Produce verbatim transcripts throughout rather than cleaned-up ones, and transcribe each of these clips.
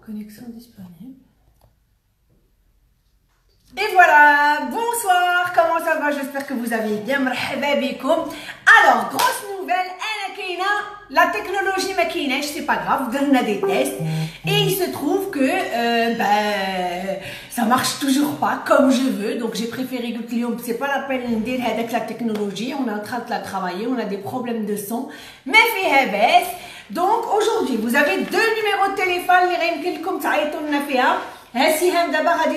Connexion disponible. Et voilà, bonsoir, comment ça va? J'espère que vous allez bien. Marhaba bikoum. Alors, grosse nouvelle, la technologie ma kaynash, c'est pas grave, on a des tests et il se trouve que euh, ben, ça marche toujours pas comme je veux, donc j'ai préféré que c'est pas la peine de dire avec la technologie, on est en train de la travailler, on a des problèmes de son, mais fait baisse. Donc aujourd'hui, vous avez deux numéros de téléphone, les ريمكنلكم تعيطوا لنا فيها. ها سيهام دابا غادي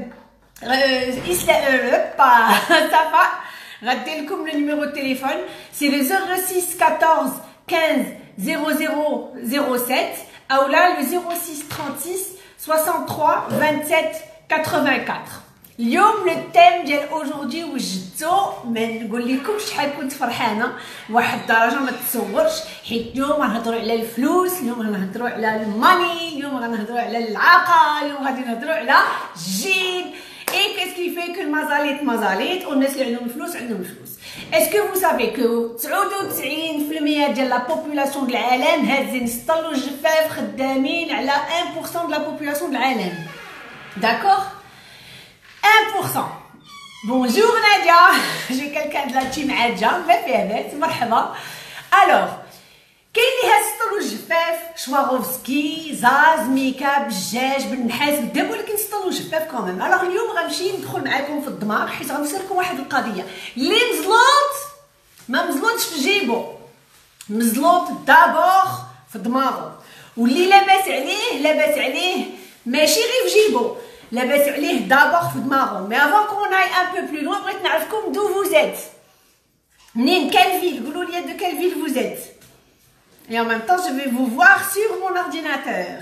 pas Safa غادي لكم le numéro de téléphone, c'est le zéro six quatorze quinze zéro zéro zéro sept ou là le zéro six trente-six soixante-trois vingt-sept quatre-vingt-quatre. اليوم le thème ديال aujourd'hui وجدتو ما نقول لكمش شحال كنت فرحانه واحد الدرجه ما تتصورش، حيت اليوم غنهضروا على الفلوس، اليوم غنهضروا على الماني، اليوم غنهضروا على العاقه، اليوم غادي نهضروا على الجين. Et qu'est-ce qui fait que le mazalit mazalit on est عندهم الفلوس عندهم الفلوس. Est-ce que vous savez que تسعة وتسعين بالمية ديال la population de العالم هازين سطلوا الجفاف خدامين على واحد بالمية de la population de العالم. D'accord? un pour cent. Bonjour Nadia, j'ai quelqu'un de la team Adja, marhaba. Alors, كاين اللي هاسطلوا الجفاف شواروفسكي زاز ميكاب الجاج بالنحاس بالذهب، ولكن سطلوا الجفاف كوميم. الوغ اليوم غنمشي ندخل معاكم في الدماغ حيت غنفسر لكم واحد القضيه. اللي مزلوط ما مزلوطش في جيبو، مزلوط دابور في دماغو، واللي لاباس عليه لاباس عليه ماشي غير في جيبو، لاباس عليه دابور في دماغو. مي افون كون اي ان بو بلو لوين بغيت نعرفكم دو فوزيت، منين كال فيل، قولوا لي دو كال فيل فوزيت. Et en même temps, je vais vous voir sur mon ordinateur.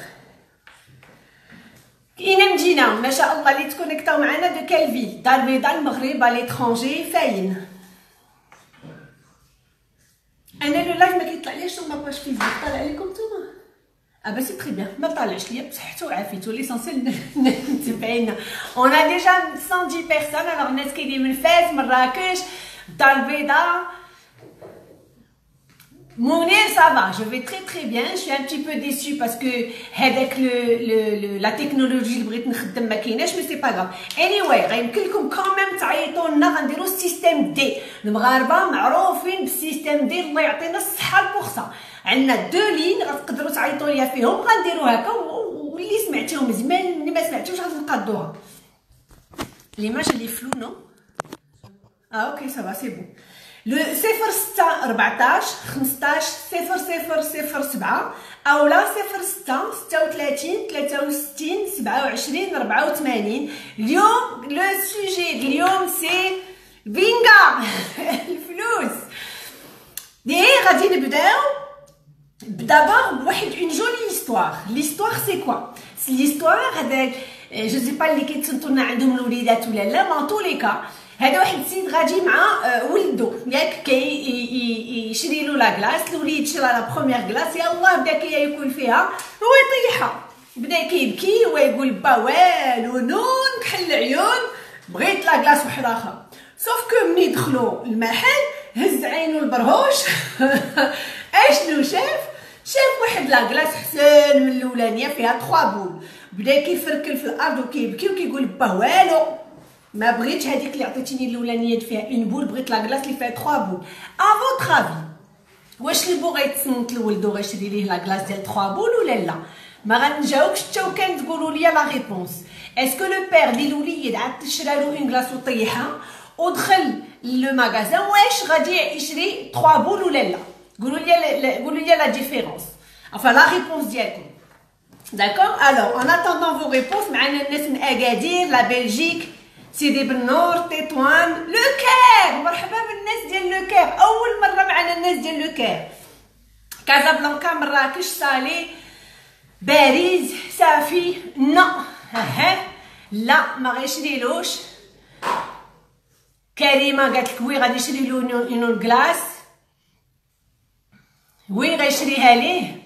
إنا مجينا ما شاء الله اللي تكونيكتاو معنا دو كال فيل، دار البيضاء، المغرب، على ليترونجي، فاين. أنا لو لايف ما كيطلعليش sur ma page Facebook، طالع لكم نتوما؟ اه bah c'est très bien، ما طالعش ليا بصحتو وعافيتو، ليسونسيال متبعينا. On a déjà cent dix personnes، alors الناس كاينين من فاس، مراكش، الدار البيضاء. Mounir, ça va, je vais très très bien. Je suis un petit peu déçue parce que avec le, le, le, la technologie اللي بغيت نخدم ما كايناش، mais c'est pas grave. Anyway, غيمكن لكم quand même تعيطوا لنا، غنديروا السيستيم دي. المغاربه معروفين بالسيستيم دي، الله يعطينا الصحه البخصه. عندنا دو لين غتقدروا تعيطوا ليا فيهم، غنديروا هكا، واللي سمعتيهم مزيان، اللي ما سمعتيوش غتنقادوها. ليماج اللي فلو نو اه اوكي سافا سي بون. لو صفر ستة أربعطاش خمسطاش صفر صفر صفر سبعة أولا صفر ستة ستة وثلاثين ثلاثة وستين سبعة وعشرين ربعة وثمانين. اليوم لو سوجي اليوم سي بينغا الفلوس. دي غادي نبداو دابا بواحد اون جولي هيستوار. ليستوار سي كوا؟ سي ليستوار هذاك جو سي با اللي كيتصنتو لنا عندهم الوليدات ولا لا، ما طولي كا هذا واحد السيد غادي مع ولدو ياك كيشري له لا كلاص، الوليد شرا لا بروميير كلاص، يلاه بدا كياكل فيها هو يطيحها، بدا كيبكي ويقول با والو نون كحل العيون بغيت لا كلاص واحده اخرى. سوف كو ملي دخلوا المحل هز عينو البرهوش اشنو شاف؟ شاف واحد لا كلاص حسن من الاولانيه فيها ثلاثة بول، بدا كيفركل في الارض وكيبكي وكيقول با والو ما بغيتش هذيك اللي عطيتيني الاولانيه فيها اون بول، بغيت لا كلاص اللي فيها ثلاثة بول. ا فوتر افي واش البو غيتصنت لولدو غيشري ليه لا كلاص ديال ثلاثة بول ولا لا؟ ما غنجاوبش حتى وكان تقولوا لي لا ريبونس. اسكو لو بير ديال الوليد عاد شرا له اون كلاص وطيحها ودخل لو ماغازان، واش غادي يشري ثلاثة بول ولا لا؟ قولوا لي قولوا لي لا ديفيرونس، enfin la réponse ديالكم. D'accord? Alors en attendant vos réponses معنا الناس من اكادير، لا بلجيك، سيدي بالنور، تطوان، لو كير، مرحبا بالناس ديال لو كير، اول مره معنا الناس ديال لو كير. كازابلانكا، مراكش، صالي، باريس، صافي، نو ها لا ما غيشريلوش. كريمه قالت لك وي غادي يشري له اون كلاص، وي غيشريها ليه.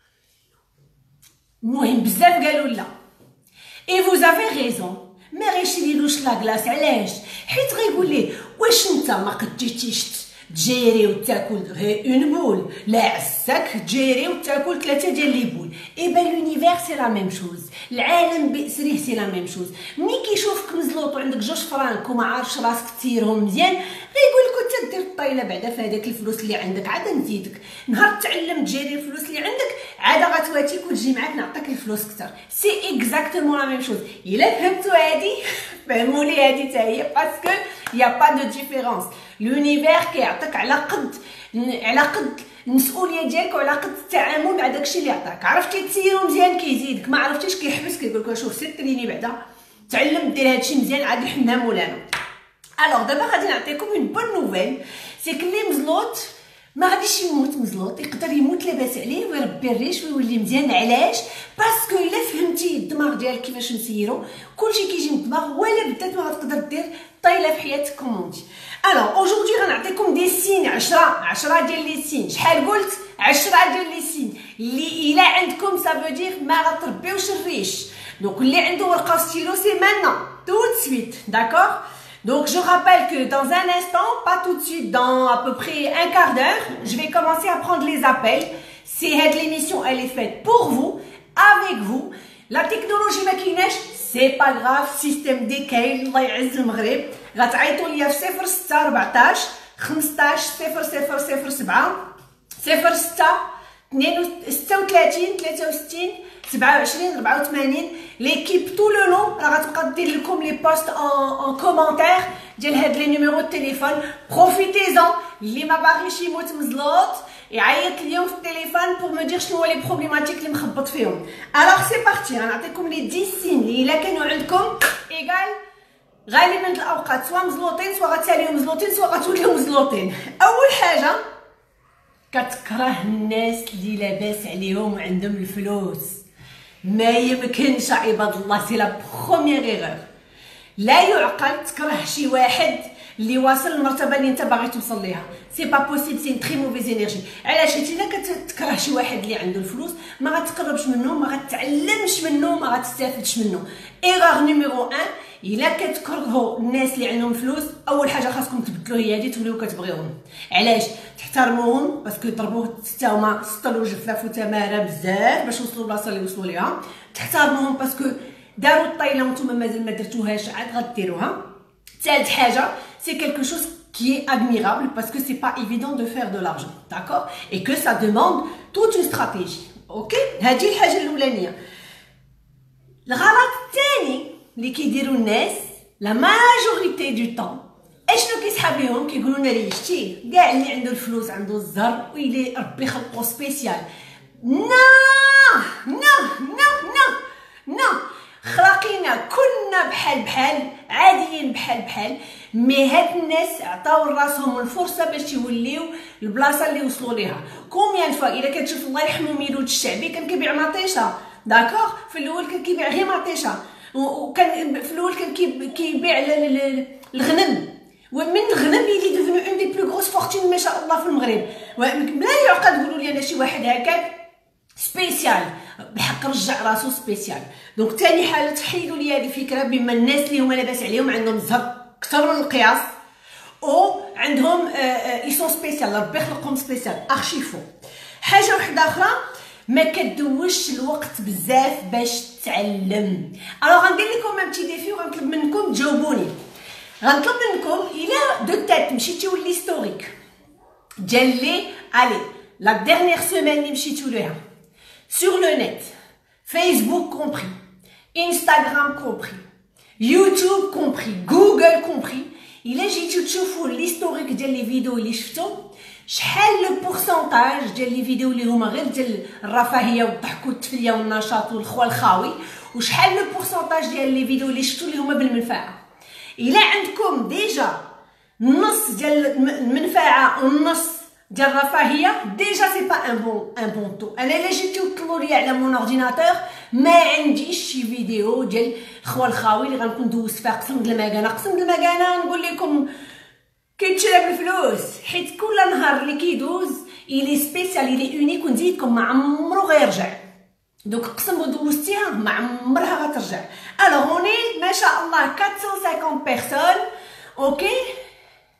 المهم بزاف قالوا لا. اي فوز افي ريزون، ما غيشريلوش لا كلاص. علاش؟ حيت غيقول ليه واش انت ما قديتيش تجيري وتاكل غير اون بول، لا عساك تجيري وتاكل ثلاثه ديال لي بول. اي با لونيفير سي لا ميم شوز، العالم باسره سي لا ميم شوز. ملي كيشوفك مزلوط وعندك جوج فرانك وما عارفش راسك تيرهم مزيان غيقول لك انت دير الطايله بعدا في هذاك الفلوس اللي عندك، عاد نزيدك. نهار تعلم تجيري الفلوس اللي عندك عاد غتواتيك وتجي معاك نعطيك الفلوس كثر. سي اكزاكتومون لا ميم شوز. الا فهمتوا هادي فهموا لي هادي حتى هي، باسكو يا با دو ديفيرونس. لونيفير كيعطيك على قد على قد المسؤوليه ديالك وعلى قد التعامل مع داكشي اللي عطاك. عرفتي تسيرو مزيان كيزيدك، ما عرفتيش كيحبس كيقول لك شوف سير تريني بعدا، تعلم دير هادشي مزيان عاد الحمام ولانا. الوغ دابا غادي نعطيكم اون بون نوفيل، سي كلي مزلوط ما غاديش يموت مزلوط، يقدر يموت لاباس عليه ويربي الريش ويولي مزيان. علاش؟ باسكو الا فهمتي الدماغ ديالك كيفاش مسيرو كلشي كيجي من الدماغ، ولا بدات ما غتقدر دير طايله في حياتك كومونتي. الوغ اوجوردي غنعطيكم دي سين عشرة عشرة ديال لي سين. شحال قلت؟ عشرة ديال لي سين اللي الا عندكم سافو دير ما غتربيوش الريش. دونك اللي عنده ورقه وستيلو سي مانون tout de suite, d'accord? Donc je rappelle que dans un instant, pas tout de suite, dans à peu près un quart d'heure, je vais commencer à prendre les appels. C'est l'émission, elle est faite pour vous, avec vous. La technologie ما كايناش سي با غراف، سيستم دي كاين الله يعز المغرب. غتعيطوا ليا في صفر ستة أربعطاش خمسطاش صفر صفر صفر سبعة صفر ستة ستة وثلاثين ثلاثة وستين سبعة وعشرين أربعة وثمانين. ليكيب طول لو لون راه غتبقى دير لكم لي بوست ان كومونتير ديال هاد لي نيميرو د التليفون. بروفيتيزون اللي ما باغيش يموت مزلوط يعيط اليوم في التليفون بور مو دير شنو هو لي بروبليماتيك اللي مخبط فيهم. الوغ سي بارتي، غنعطيكم لي عشرة سين اللي الا كانوا عندكم ايغال غالبا الاوقات سوا مزلوطين سوا غتساليو مزلوطين سوا غتوليو مزلوطين. اول حاجه كتكره الناس اللي لاباس عليهم وعندهم الفلوس. ما يمكنش عباد الله، سي لا بروميير ايغور. لا يعقل تكره شي واحد اللي واصل المرتبه اللي انت باغي توصل ليها، سي با بوسيبل، سي تري موفيز انرجي. علاش؟ حيت الا كتكره شي واحد اللي عنده الفلوس ما غتقربش منه، ما غتعلمش منه، ما غتستافدش منه. ايغور نيميرو واحد، الا كتكرهوا الناس اللي عندهم فلوس اول حاجه خاصكم تبدلوا هي هادي، توليو كتبغيوهم. علاش؟ تحترموهم باسكو ضربوه حتى هما سطلوا جفاف وتماره بزاف باش وصلوا لبلاصه اللي وصلوا ليها. تحترموهم باسكو داروا الطايله وانتم مازال ما درتوهاش عاد غديروها. ثالث حاجه c'est quelque chose qui est admirable parce que c'est pas évident de faire de l'argent, d'accord? Et que ça demande toute une stratégie, ok? هذه الحاجه الاولانيه. الغلط الثاني اللي كيديروا الناس لا ماجوريتي دو طون اشنو كيسحاب ليهم؟ كيقولوا لنا لي شتي كاع اللي عنده الفلوس عنده الزهر ويلي ربي خلقو سبيسيال. نو نو نو نو نو، خلقينا كلنا بحال بحال عاديين بحال بحال. مي هاد الناس عطاو راسهم الفرصه باش يوليو البلاصه اللي وصلوا ليها. كوميان فوا الا كتشوف الله يرحمو ميلود الشعبي كان كيبيع مطيشه، داكوغ؟ في الاول كان كيبيع غير مطيشه، وكان في الاول كان كيبيع الغنم، ومن الغنم يلي ديفنو اون دي بلو غروس فورتين ما شاء الله في المغرب. لا يعقل تقولوا لي انا شي واحد هكاك سبيسيال، بحق رجع راسو سبيسيال. دونك ثاني حاجه تحيدوا لي هذه الفكره بما الناس اللي هما لاباس عليهم عندهم زهر اكثر من القياس او عندهم ايسون سبيسيال، ربي خلقهم سبيسيال، ارشي فو. حاجه واحده اخرى، ما كدوش الوقت بزاف باش تتعلم. الوغ غندير لكم ان بتي ديفي وغنطلب منكم تجاوبوني. غنطلب منكم الى دو تات مشيتيو للهيستوريك ديال لي الي لا ديرنيير سيمين اللي مشيتو ليها sur le net, Facebook compris, Instagram compris, YouTube compris, Google compris. إلا جيتو تشوفوا l'historique ديال لي فيديو اللي شفتو، شحال لو بورسونتاج ديال لي فيديو اللي هما غير ديال الرفاهيه والضحك والتفليه والنشاط والخوا الخاوي، وشحال لو بورسونتاج ديال لي فيديو اللي شفتو اللي هما بالمنفعه. إلا عندكم ديجا النص ديال المنفعه والنص ديال الرفاهيه، ديجا سي با ان بون ان بون طو. انا الا جيتو طلعوا لي على مون اورديناتور ما عنديش شي فيديو ديال خوا الخاوي اللي غنكون دوزت فيها قسم د المكانه. قسم د المكانه نقول لكم كيتشرى بالفلوس، حيت كل نهار اللي كيدوز الي سبيسيال الي اونيك، ونزيدكم ما عمرو غيرجع. دوك قسم دوزتيها ما عمرها غترجع. الوغ اوني ما شاء الله أربعمية وخمسين بيرسون، اوكي؟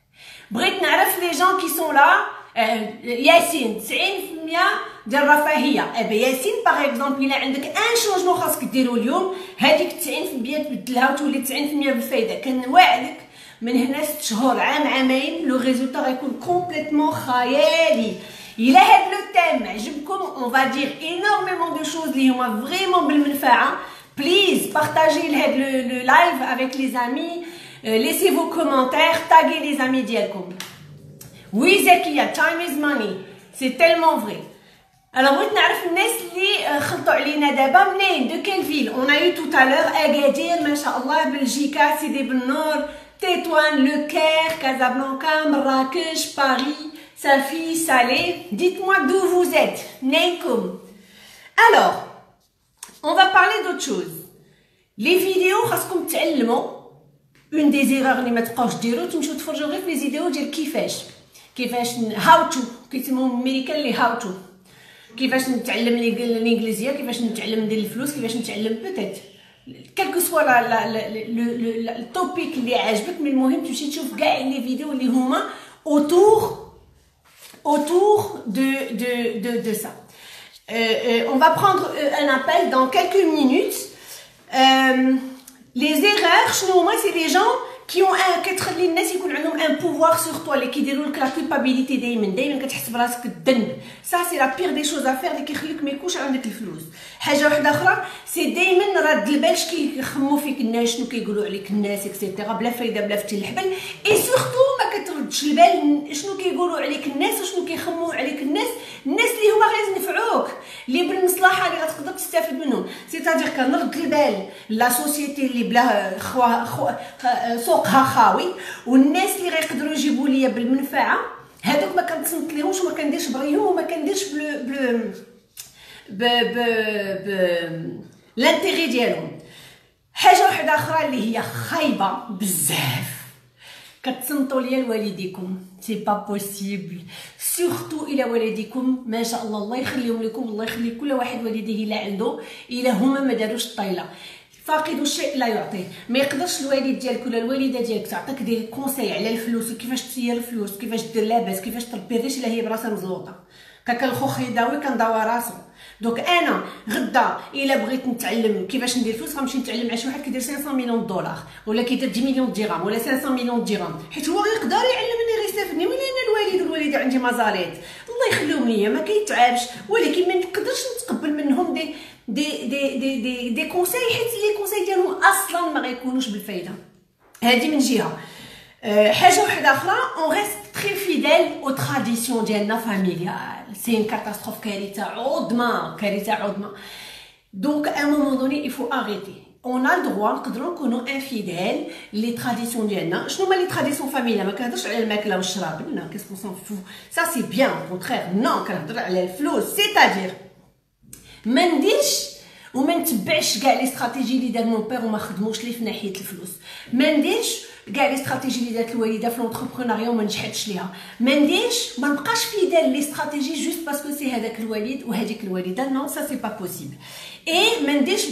بغيت نعرف لي جون كي سون لا. ياسين تسعين في المية ديال الرفاهيه. ابا ياسين باغ اكزومبل الا عندك ان شونجمون خاصك ديرو اليوم، هذيك تسعين في المية تبدلها وتولي تسعين في المية بالفايده. كنوعدك من هنا ست شهور عام عامين لو ريزولتا غيكون كومبليتمون خيالي. الى هاد لو تيم عجبكم اون فا دير انورميمون دو شوز اللي هما فريمون بالمنفعه. بليز بارطاجي هاد لو لايف افيك لي زامي، laissez vos commentaires, taguez les amis ديالكم. Oui Zakia, time is money, c'est tellement vrai. Alors بغيت نعرف الناس اللي خلطوا علينا دابا منين، دو كيل فيل. اون ا يو توت الور اكادير ما شاء الله، بلجيكا، سيدي بنور، تطوان، لو كير، كازابلانكا، مراكش، باريس، صافي، سالي. Dites-moi d'où vous êtes, منينكم. Alors, on va parler d'autre chose. Les vidéos خاصكم تعلموا. Une des erreurs اللي ما تبقاوش ديروا تمشيو تفرجوا غير في لي فيديو ديال كيفاش كيفاش هاو تو، كيسموهم الامريكان لي هاو تو، كيفاش نتعلم الانجليزيه، كيفاش نتعلم ندير الفلوس، كيفاش نتعلم بوتيت كالكو سوا لا التوبيك اللي عاجبك. من المهم تمشي تشوف كاع لي فيديو اللي هما اوتور اوتور دو دو دو دو سا. On va prendre un appel dans quelques minutes. Euh, Les erreurs, c'est les gens qui ont un كتخلي الناس يكون عندهم un pouvoir sur toi اللي كيديروا لك لا culpabilité دايما دايما كتحس براسك الذنب. ça c'est la pire des choses à faire اللي كيخليك ما يكونش عندك الفلوس. حاجه واحده اخرى سي دايما راد البال كيخموا فيك الناس، شنو كيقولوا عليك الناس اكسيتيرا، بلا فايده بلا فتي الحبل. اي سورتو ما كتردش البال شنو كيقولوا عليك الناس وشنو كيخموا عليك الناس. الناس اللي هما غير ينفعوك، اللي بالمصلحه اللي غتقدر تستافد منهم. سيتادير كنرد البال لا سوسيتي اللي بلا خوا خو سوقها خاوي، والناس اللي غيقدروا يجيبوا ليا بالمنفعه هذوك ما كنتصنت ليهمش وما كنديرش بريهم وما كنديرش بلو بلو ب ب ب لانتيغي ديالهم. حاجه واحده اخرى اللي هي خايبه بزاف، كتصنتوا ليا لوالديكم. سي با بوسيبل، سورتو الى والديكم ما شاء الله الله يخليهم لكم، الله يخلي كل واحد والديه الا عنده، الا هما ما داروش الطايله. فاقد الشيء لا يعطيه. ما يقدرش الوالد ديالك ولا الوالده ديالك تعطيك دير كونساي على الفلوس وكيفاش تسير الفلوس، كيفاش دير لاباس، كيفاش تربي الريش الا هي براسها مزلوطه. كاك الخوخ يداوي كنداوي راسو. دونك انا غدا الا بغيت نتعلم كيفاش ندير فلوس غنمشي نتعلم مع شي واحد كيدير خمسمية مليون دولار ولا كيدير عشرة مليون درهم ولا خمسمية مليون درهم، حيت هو يقدر يعلمني ويستافدني. ولا انا الوالد والوالده عندي مزاليت الله يخليهم ليا ما كيتعبش، ولكن ما نقدرش نتقبل منهم دي دي دي دي دي, دي كونساي، حيت لي كونساي ديالهم اصلا ما غيكونوش بالفايده. هذه من جهه. أه حاجه واحده اخرى، اون ريست تري فيديل او تراديسيون ديالنا فاميليال. سي ان كاتاستروف، كارثه عظمى، كارثه عظمى. دونك ا مومون دوني il faut arrêter. on a le droit نقدروا نكونوا انفيديل لي تراديسيون ديالنا. شنو هما لي تراديسيون فاميليال؟ ما كنهضرش على الماكله والشراب، لا كيسكو سون فو سا سي بيان كونترير. نو كنهضر على الفلوس، سيتادير ما نديرش وما نتبعش كاع لي استراتيجي اللي دار مون بير وما خدموش لي في ناحيه الفلوس. ما نديرش كاع لي استراتيجي اللي دارت الوالده في لونتربرونيا وما نجحتش ليها. ما نديرش ما نبقاش فيدال لي استراتيجي جوست باسكو سي هذاك الوالد وهذيك الوالده. نو سا سي با بوسيبل. اي ما نديرش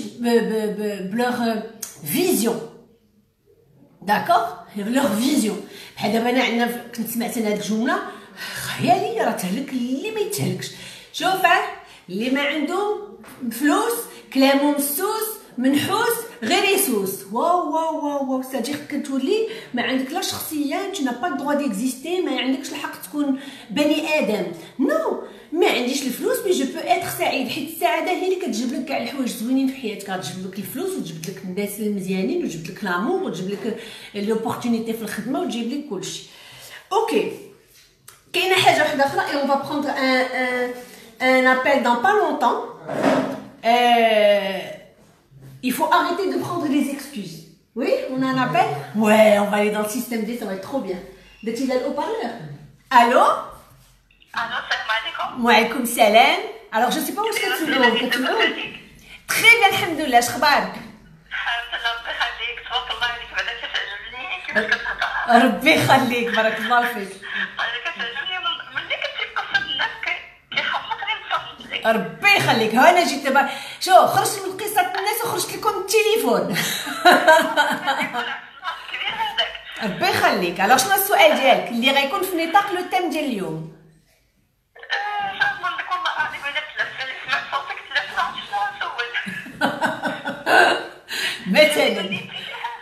بلوغ فيزيون، داكوغ، لوغ فيزيون. بحال دابا انا عندنا كنت سمعت انا هذيك الجمله خياليه، راه تهلك اللي ما يتهلكش. شوف اللي ما عندهم فلوس كلامهم مسوس منحوس غير يسوس. واو واو واو واو سادير كتولي ما عندك لا شخصيه، tu n'as pas le droit d'exister، ما عندكش الحق تكون بني ادم. نو ما عنديش الفلوس مي جو بو اتر سعيد، حيت السعاده هي اللي كتجيب لك كاع الحوايج زوينين في حياتك. غتجيب لك الفلوس وتجيب لك الناس المزيانين وتجيب لك لامور وتجيب لك لوبورتونيتي في الخدمه وتجيب لك كلشي. اوكي كاينه حاجه واحده اخرى اي اون فا بروندر ان ان ابل دون با لونطون. Il faut arrêter de prendre des excuses. Oui, on a un appel? Ouais, on va aller dans le système D, ça va être trop bien. D'être là au parleur. Allô? Allô, salam alaikum. Wa alaykoum salam. Alors, je sais pas où est-ce que tu veux. Très bien, alhamdoulilah. شخبارك؟ alhamdulillah, ربي يخليك، تبارك الله عليك، بعدا كتعجبني كيفاش كتهضر. ربي يخليك، بارك الله فيك. بعدا كتعجبني ملي كتجي قصة الناس كيخلقني نتصنت لك. ربي يخليك. ها انا جيت دابا شو خرجت من قصه الناس وخرجت لكم التليفون. كبير هذاك. ربي يخليك. الوغ شنو السؤال ديالك اللي غيكون في نطاق لو تيم ديال اليوم؟ نظن لك والله العظيم الا تلفت اللي سمعت صوتك تلفت عرفت شنو نسول. مثلا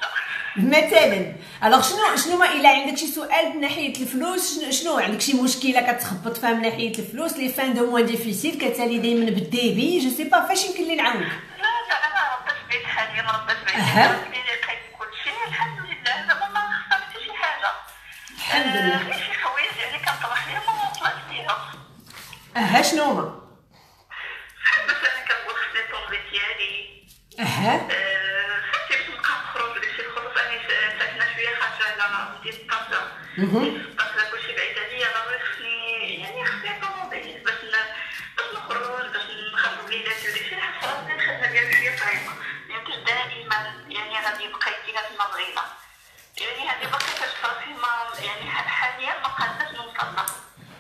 مثلا الوغ شنو شنو ما الا عندك شي سؤال من ناحيه الفلوس، شنو, شنو عندك شي مشكله كتخبط فيها من ناحيه الفلوس، لي فان دو موا ديفيسيل كتالي دائما بالديبي جو سي با فاش يمكن لي نعاونك؟ لا لا انا ربات بيت حاليا ربات بيت أها. لقيت كلشي الحمد لله زعما ما خسرت حتى شي حاجه. الحمد لله. غير شي حوايج يعني كنطرح ليهم وما طلعت ليها. اها شنو هما؟ بحال مثلا كنقول خصني الطوموبيل ديالي. اها فهمتي باش نبقى نخرج داكشي الخروج راني ساكنه شويه خارجه على مدينه طنجه. طنجه كلشي بعيد عليا ضروري خصني يعني خصني طوموبيل باش باش نخرج باش نخرج وليداتي وداكشي حيت راسي الخدمه ديالي شويه صعيبه ميمكنش دائما يعني غادي يبقى يدينا في المغرب يعني هذه باقي كتفرقي ما يعني حاليا ما قادرش نوصل لها.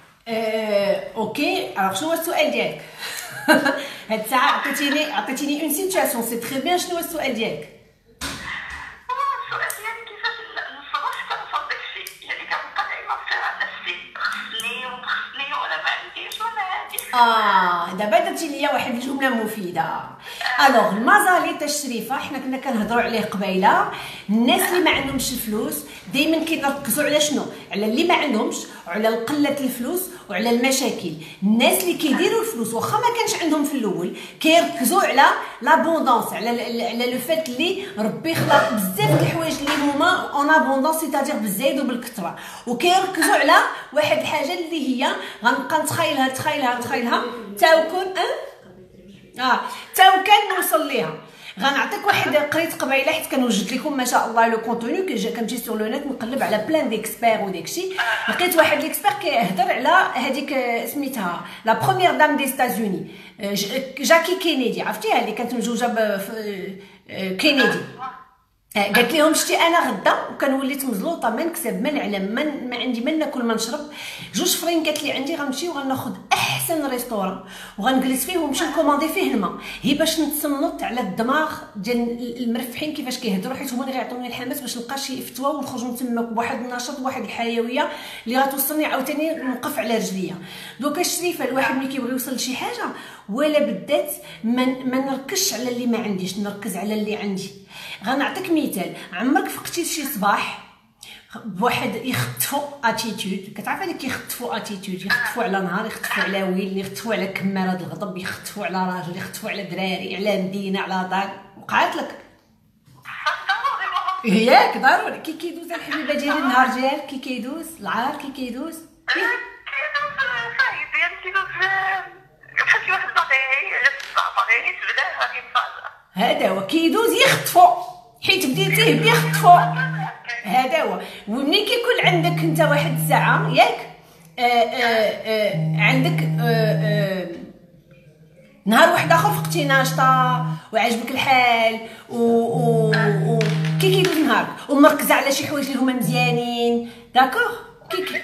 أه، اوكي الوغ شنو هو السؤال ديالك؟ هاد الساعه عطيتيني عطيتيني اون سيتواسيون سي تري بيان. شنو هو السؤال ديالك؟ السؤال ديالي كيفاش نصبر حتى نوصل داكشي يعني كنبقى دايما نصير على نفسي خصني وخصني وانا ما عنديش وانا هادي. اه دابا درتي ليا واحد الجمله مفيده. الوغ المازالي تاع الشريفه حنا كنا كنهضروا عليه قبيله. الناس اللي ما عندهمش الفلوس دائما كيركزوا على شنو؟ على اللي ما عندهمش وعلى قله الفلوس وعلى المشاكل. الناس اللي كيديروا الفلوس واخا ما كانش عندهم في الاول كيركزوا على لابوندونس، على على لو فات اللي ربي خلق بزاف د الحوايج اللي هما اون ابوندونس سيتادير بالزايد وبالكثره، وكيركزوا على واحد الحاجه اللي هي غنبقى نتخيلها نتخيلها نتخيلها تاوكون اه اه تاوكان نوصل ليها. غنعطيك واحد قريت قبيله حيت كنوجد لكم ما شاء الله لو كونتوني كنمشي سور لو نت نقلب على بلان ديكسبير وداكشي، لقيت واحد ليكسبير كيهضر على هذيك سميتها لا بروميير دام دي ستازوني جاكي كينيدي. عرفتيها اللي كانت مزوجه كينيدي؟ قالت لهم شتي انا غدا وكنوليت مزلوطه ما نكسب ما نعلم ما عندي ما ناكل ما نشرب، جوج فرين قالت لي عندي غنمشي وغناخذ احسن ريستوران وغنجلس فيه ونمشي نكوموندي فيه الماء، هي باش نتصنت على الدماغ ديال المرفحين كيفاش كيهضروا حيت هما اللي غيعطوني الحماس باش نلقى شي فتوى ونخرج من تما بواحد النشاط بواحد الحيويه اللي غتوصلني عاوتاني نوقف على رجليا. دوكا الشريفه الواحد ملي كيبغي يوصل لشي حاجه ولا بدات ما ما نركزش على اللي ما عنديش، نركز على اللي عندي. غنعطيك مثال، عمرك فقتي شي صباح بواحد يخطفوا اتيتود، كتعرف هذيك يخطفوا اتيتود، يخطفوا على نهار، يخطفوا على ويل، يخطفوا على كماله الغضب، يخطفوا على راجل، يخطفوا على دراري، على مدينه، على دار، وقعت لك ياك ضروري كي كيدوز الحبيبه ديالي النهار ديالك كي كيدوز العار كي كيدوز كيدوز صايب يعني كيدوز بحال شي واحد باغي على باغي يتبدا غادي يتفاجئ. هذا هو كيدوز يخطفوا حيت بديتيه بدا يخطفوا. هذا هو. ومنين كيكون عندك انت واحد الساعه ياك آآ آآ عندك آآ آآ نهار واحد اخر فقتي ناشطه وعجبك الحال و, و... و... كي كيدوز نهارك ومركزه على شي حوايج اللي هما مزيانين داكوغ كي كي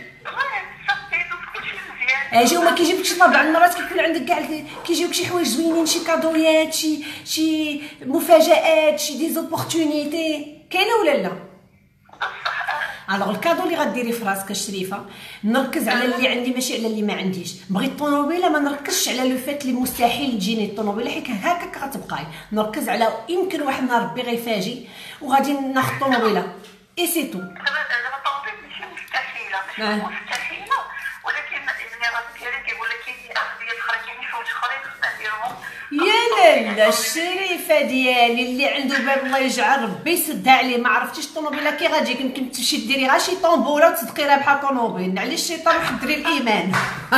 اجي وما كيجيبكش طبعا مرات كيكون عندك كاع كيجيوك شي حوايج زوينين، شي كادويات، شي شي مفاجآت، شي دي زوبورتونيتي كاينه ولا لا؟ الوغ الكادو اللي غديري في راسك الشريفه نركز على اللي عندي ماشي على اللي ما عنديش. بغيت الطوموبيله ما نركزش على لو فات اللي مستحيل تجيني الطوموبيله حيت هكاك غتبقاي، نركز على يمكن واحد النهار ربي غيفاجئ وغادي ناخذ الطوموبيله اي سي تو. دابا الطوموبيل ماشي مستحيله ماشي مستحيله ولكن ابن الراجل ديالي كيقول لك كاين اغذيه اخرى كاين حوايج اخرين خصنا نديرهم. يا لالا الشريفه ديالي اللي عنده باب الله يجعل ربي يسدها عليه. ما عرفتيش الطوموبيله كي غتجيك يمكن تمشي ديري غير شي طومبوله وتصدقي رابحه طوموبيل. على الشيطان وحضري الايمان.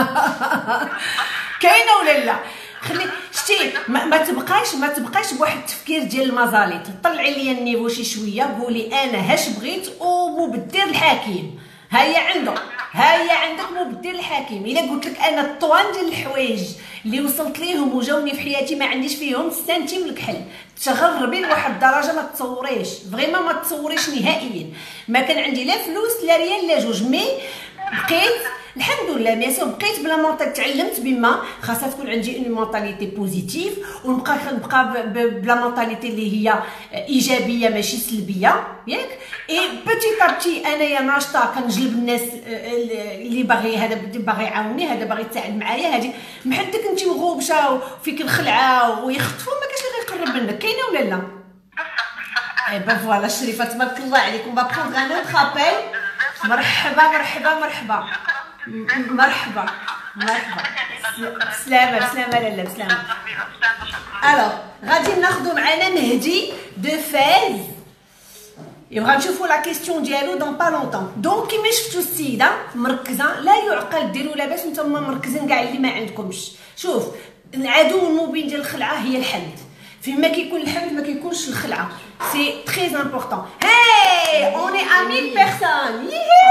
كاينه ولا لا؟ خلي شتي ما, ما تبقايش ما تبقايش بواحد التفكير ديال المزاليط. طلعي لي النيفو شي شويه قولي انا هاش بغيت ومبدل الحكيم. هيا عنده هيا عندك مبدل الحكيم. الا قلت لك انا الطوان ديال الحوايج اللي وصلت ليهم وجاوني في حياتي ما عنديش فيهم سنتيم لك حل، تغربي لواحد الدرجه ما تصوريش فريمون ما تصوريش نهائيا. ما كان عندي لا فلوس لا ريال لا جوج، مي بقيت الحمد لله ميسو بقيت بلا مونطال تعلمت بما خاصها تكون عندي اون مونطاليتي بوزيتيف ونبقى نبقى بلا مونطاليتي اللي هي ايجابيه ماشي سلبيه ياك. اي بوتيت ابتي انايا ناشطه كنجلب الناس اللي باغي هذا باغي يعاوني هذا باغي يتساعد معايا هذه محدك انت مغوبشه وفيك الخلعه ويخطفوا ما كاش اللي غيقرب منك كاينه ولا لا؟ اي با فوالا شريفه تبارك الله عليكم با بروندغ ان اوتر ابل. مرحبا مرحبا مرحبا مرحبا مرحبا بسلامة بسلامة لالا بسلامة. الوغ غادي ناخدو معانا مهدي دو فاز يبغى نشوفوا لا كيسيون ديالو دون با لونطون. دونك كيما شفتوا السيده مركزه لا يعقل ديروا لاباس نتوما مركزين كاع اللي ما عندكمش. شوف العدو المبين ديال الخلعه هي الحمد. فيما كيكون الحمد ما كيكونش الخلعه. سي تري امبورطون. هاي اوني ا ميل بيرسون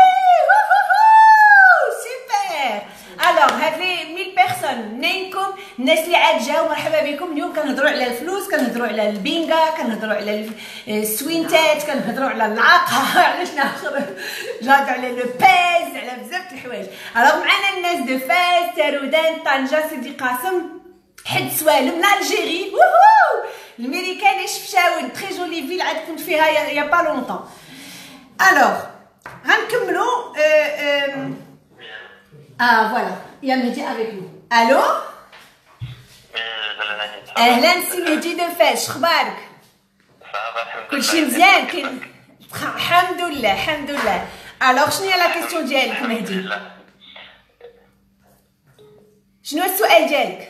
الوغ هاد لي ميل بيرسون منينكم الناس اللي عاد جاو مرحبا بكم. اليوم كنهضروا على الفلوس كنهضروا على البينغا كنهضروا على السوينتات كنهضروا على العاقه على شنو اخر جاد على لو باز على بزاف د الحوايج. الوغ معنا الناس دو فاس تارودان طنجه سيدي قاسم حد سوالم من الجيري ووهو الميريكان شفشاون تري جولي فيل عاد كنت فيها يا با لونطون. الوغ غنكملوا اه فوالا يا مهدي افيك نو. الو اهلا سي مهدي دو فاش اخبارك؟ كلشي مزيان كاين الحمد لله الحمد لله. الوغ شنو هي لا كيسيون ديالك مهدي؟ شنو السؤال ديالك؟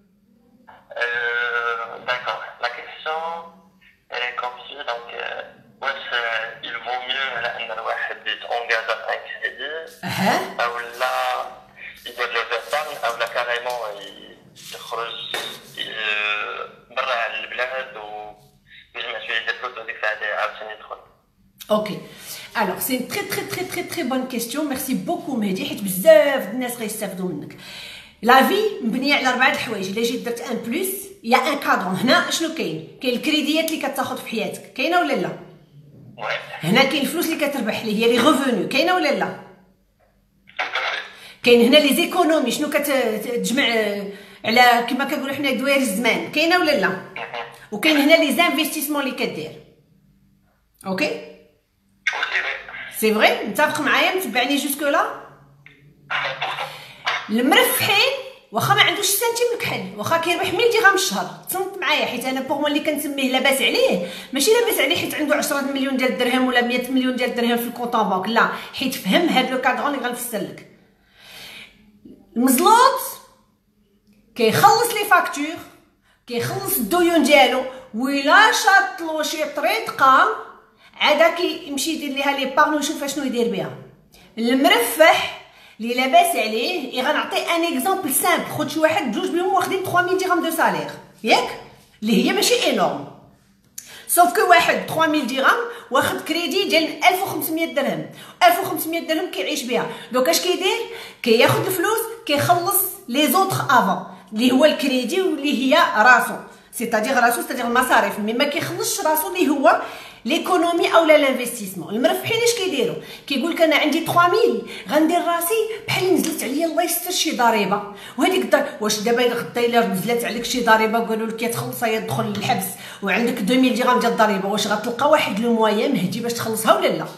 D'accord. La question elle est comme suit. Donc, واش il vaut mieux أن الواحد يتانجاج à un crédit أو لا يدير لو زيطان أو لا كاريمون يخرج برا على البلاد ويجمع شوية ديال الفلوس وديك الساعة عاوتاني يدخل. اوكي. Alors c'est une très très très très très bonne question. Merci beaucoup مهدي حيت بزاف الناس غيستافدوا منك. لا في مبنيه على اربعه الحوايج. الا جيت درت ان بلس يا ان كادرون. هنا شنو كاين؟ كاين الكريديات اللي كتاخذ في حياتك كاينه ولا لا؟ هنا كاين الفلوس اللي كتربح اللي هي لي ريفونو كاينه ولا لا؟ كاين هنا لي زيكونومي شنو كتجمع على كما كنقولوا حنا دوائر الزمان كاينه ولا لا؟ وكاين هنا لي زانفيستيسمون اللي كدير. اوكي سي فري متفق معايا متبعني جوسكو لا؟ المرفحين واخا ما عندوش سنتيم الكحل واخا كيربح مية درهم الشهر تصنت معايا حيت انا بوغ مون اللي كنسميه لاباس عليه ماشي لاباس عليه حيت عنده عشرة مليون ديال الدرهم ولا مية مليون ديال الدرهم في الكونطون بانك لا حيت فهم هاد لو كادرون اللي غنفسر لك. المزلوط كيخلص لي فاكتور كيخلص الديون ديالو ولا شاطلو شي طريقه عادا كيمشي يدير ليها لي بارن ويشوف شنو يدير بها. المرفح اللي لاباس عليه غنعطي ان اكزامبل سامبل. خد شي واحد بجوج بهم واخدين ثلاثمية درهم دو سالير ياك اللي هي ماشي انورم سوف كو واحد ثلاثمية درهم واخد كريدي ديال ألف وخمسمية درهم ألف وخمسمية درهم كيعيش بها. دوك اش كيدير؟ كياخد الفلوس كيخلص لي زوطخ افون اللي هو الكريدي واللي هي راسو سيتادير راسو سيتادير المصاريف مي ما كيخلصش راسو اللي هو ليكونومي او لا لانفستيسمون. المرفحين اش كيديروا؟ كيقول لك انا عندي ثلاثمية غندير راسي بحال نزلت عليا الله يستر شي ضريبه وهذيك الضريبه واش دابا غدا الا نزلت عليك شي ضريبه وقالوا لك يا تخلصها يا تدخل للحبس وعندك ألفين درهم ديال الضريبه واش غتلقى واحد لو مويان مهدي باش تخلصها ولا لا؟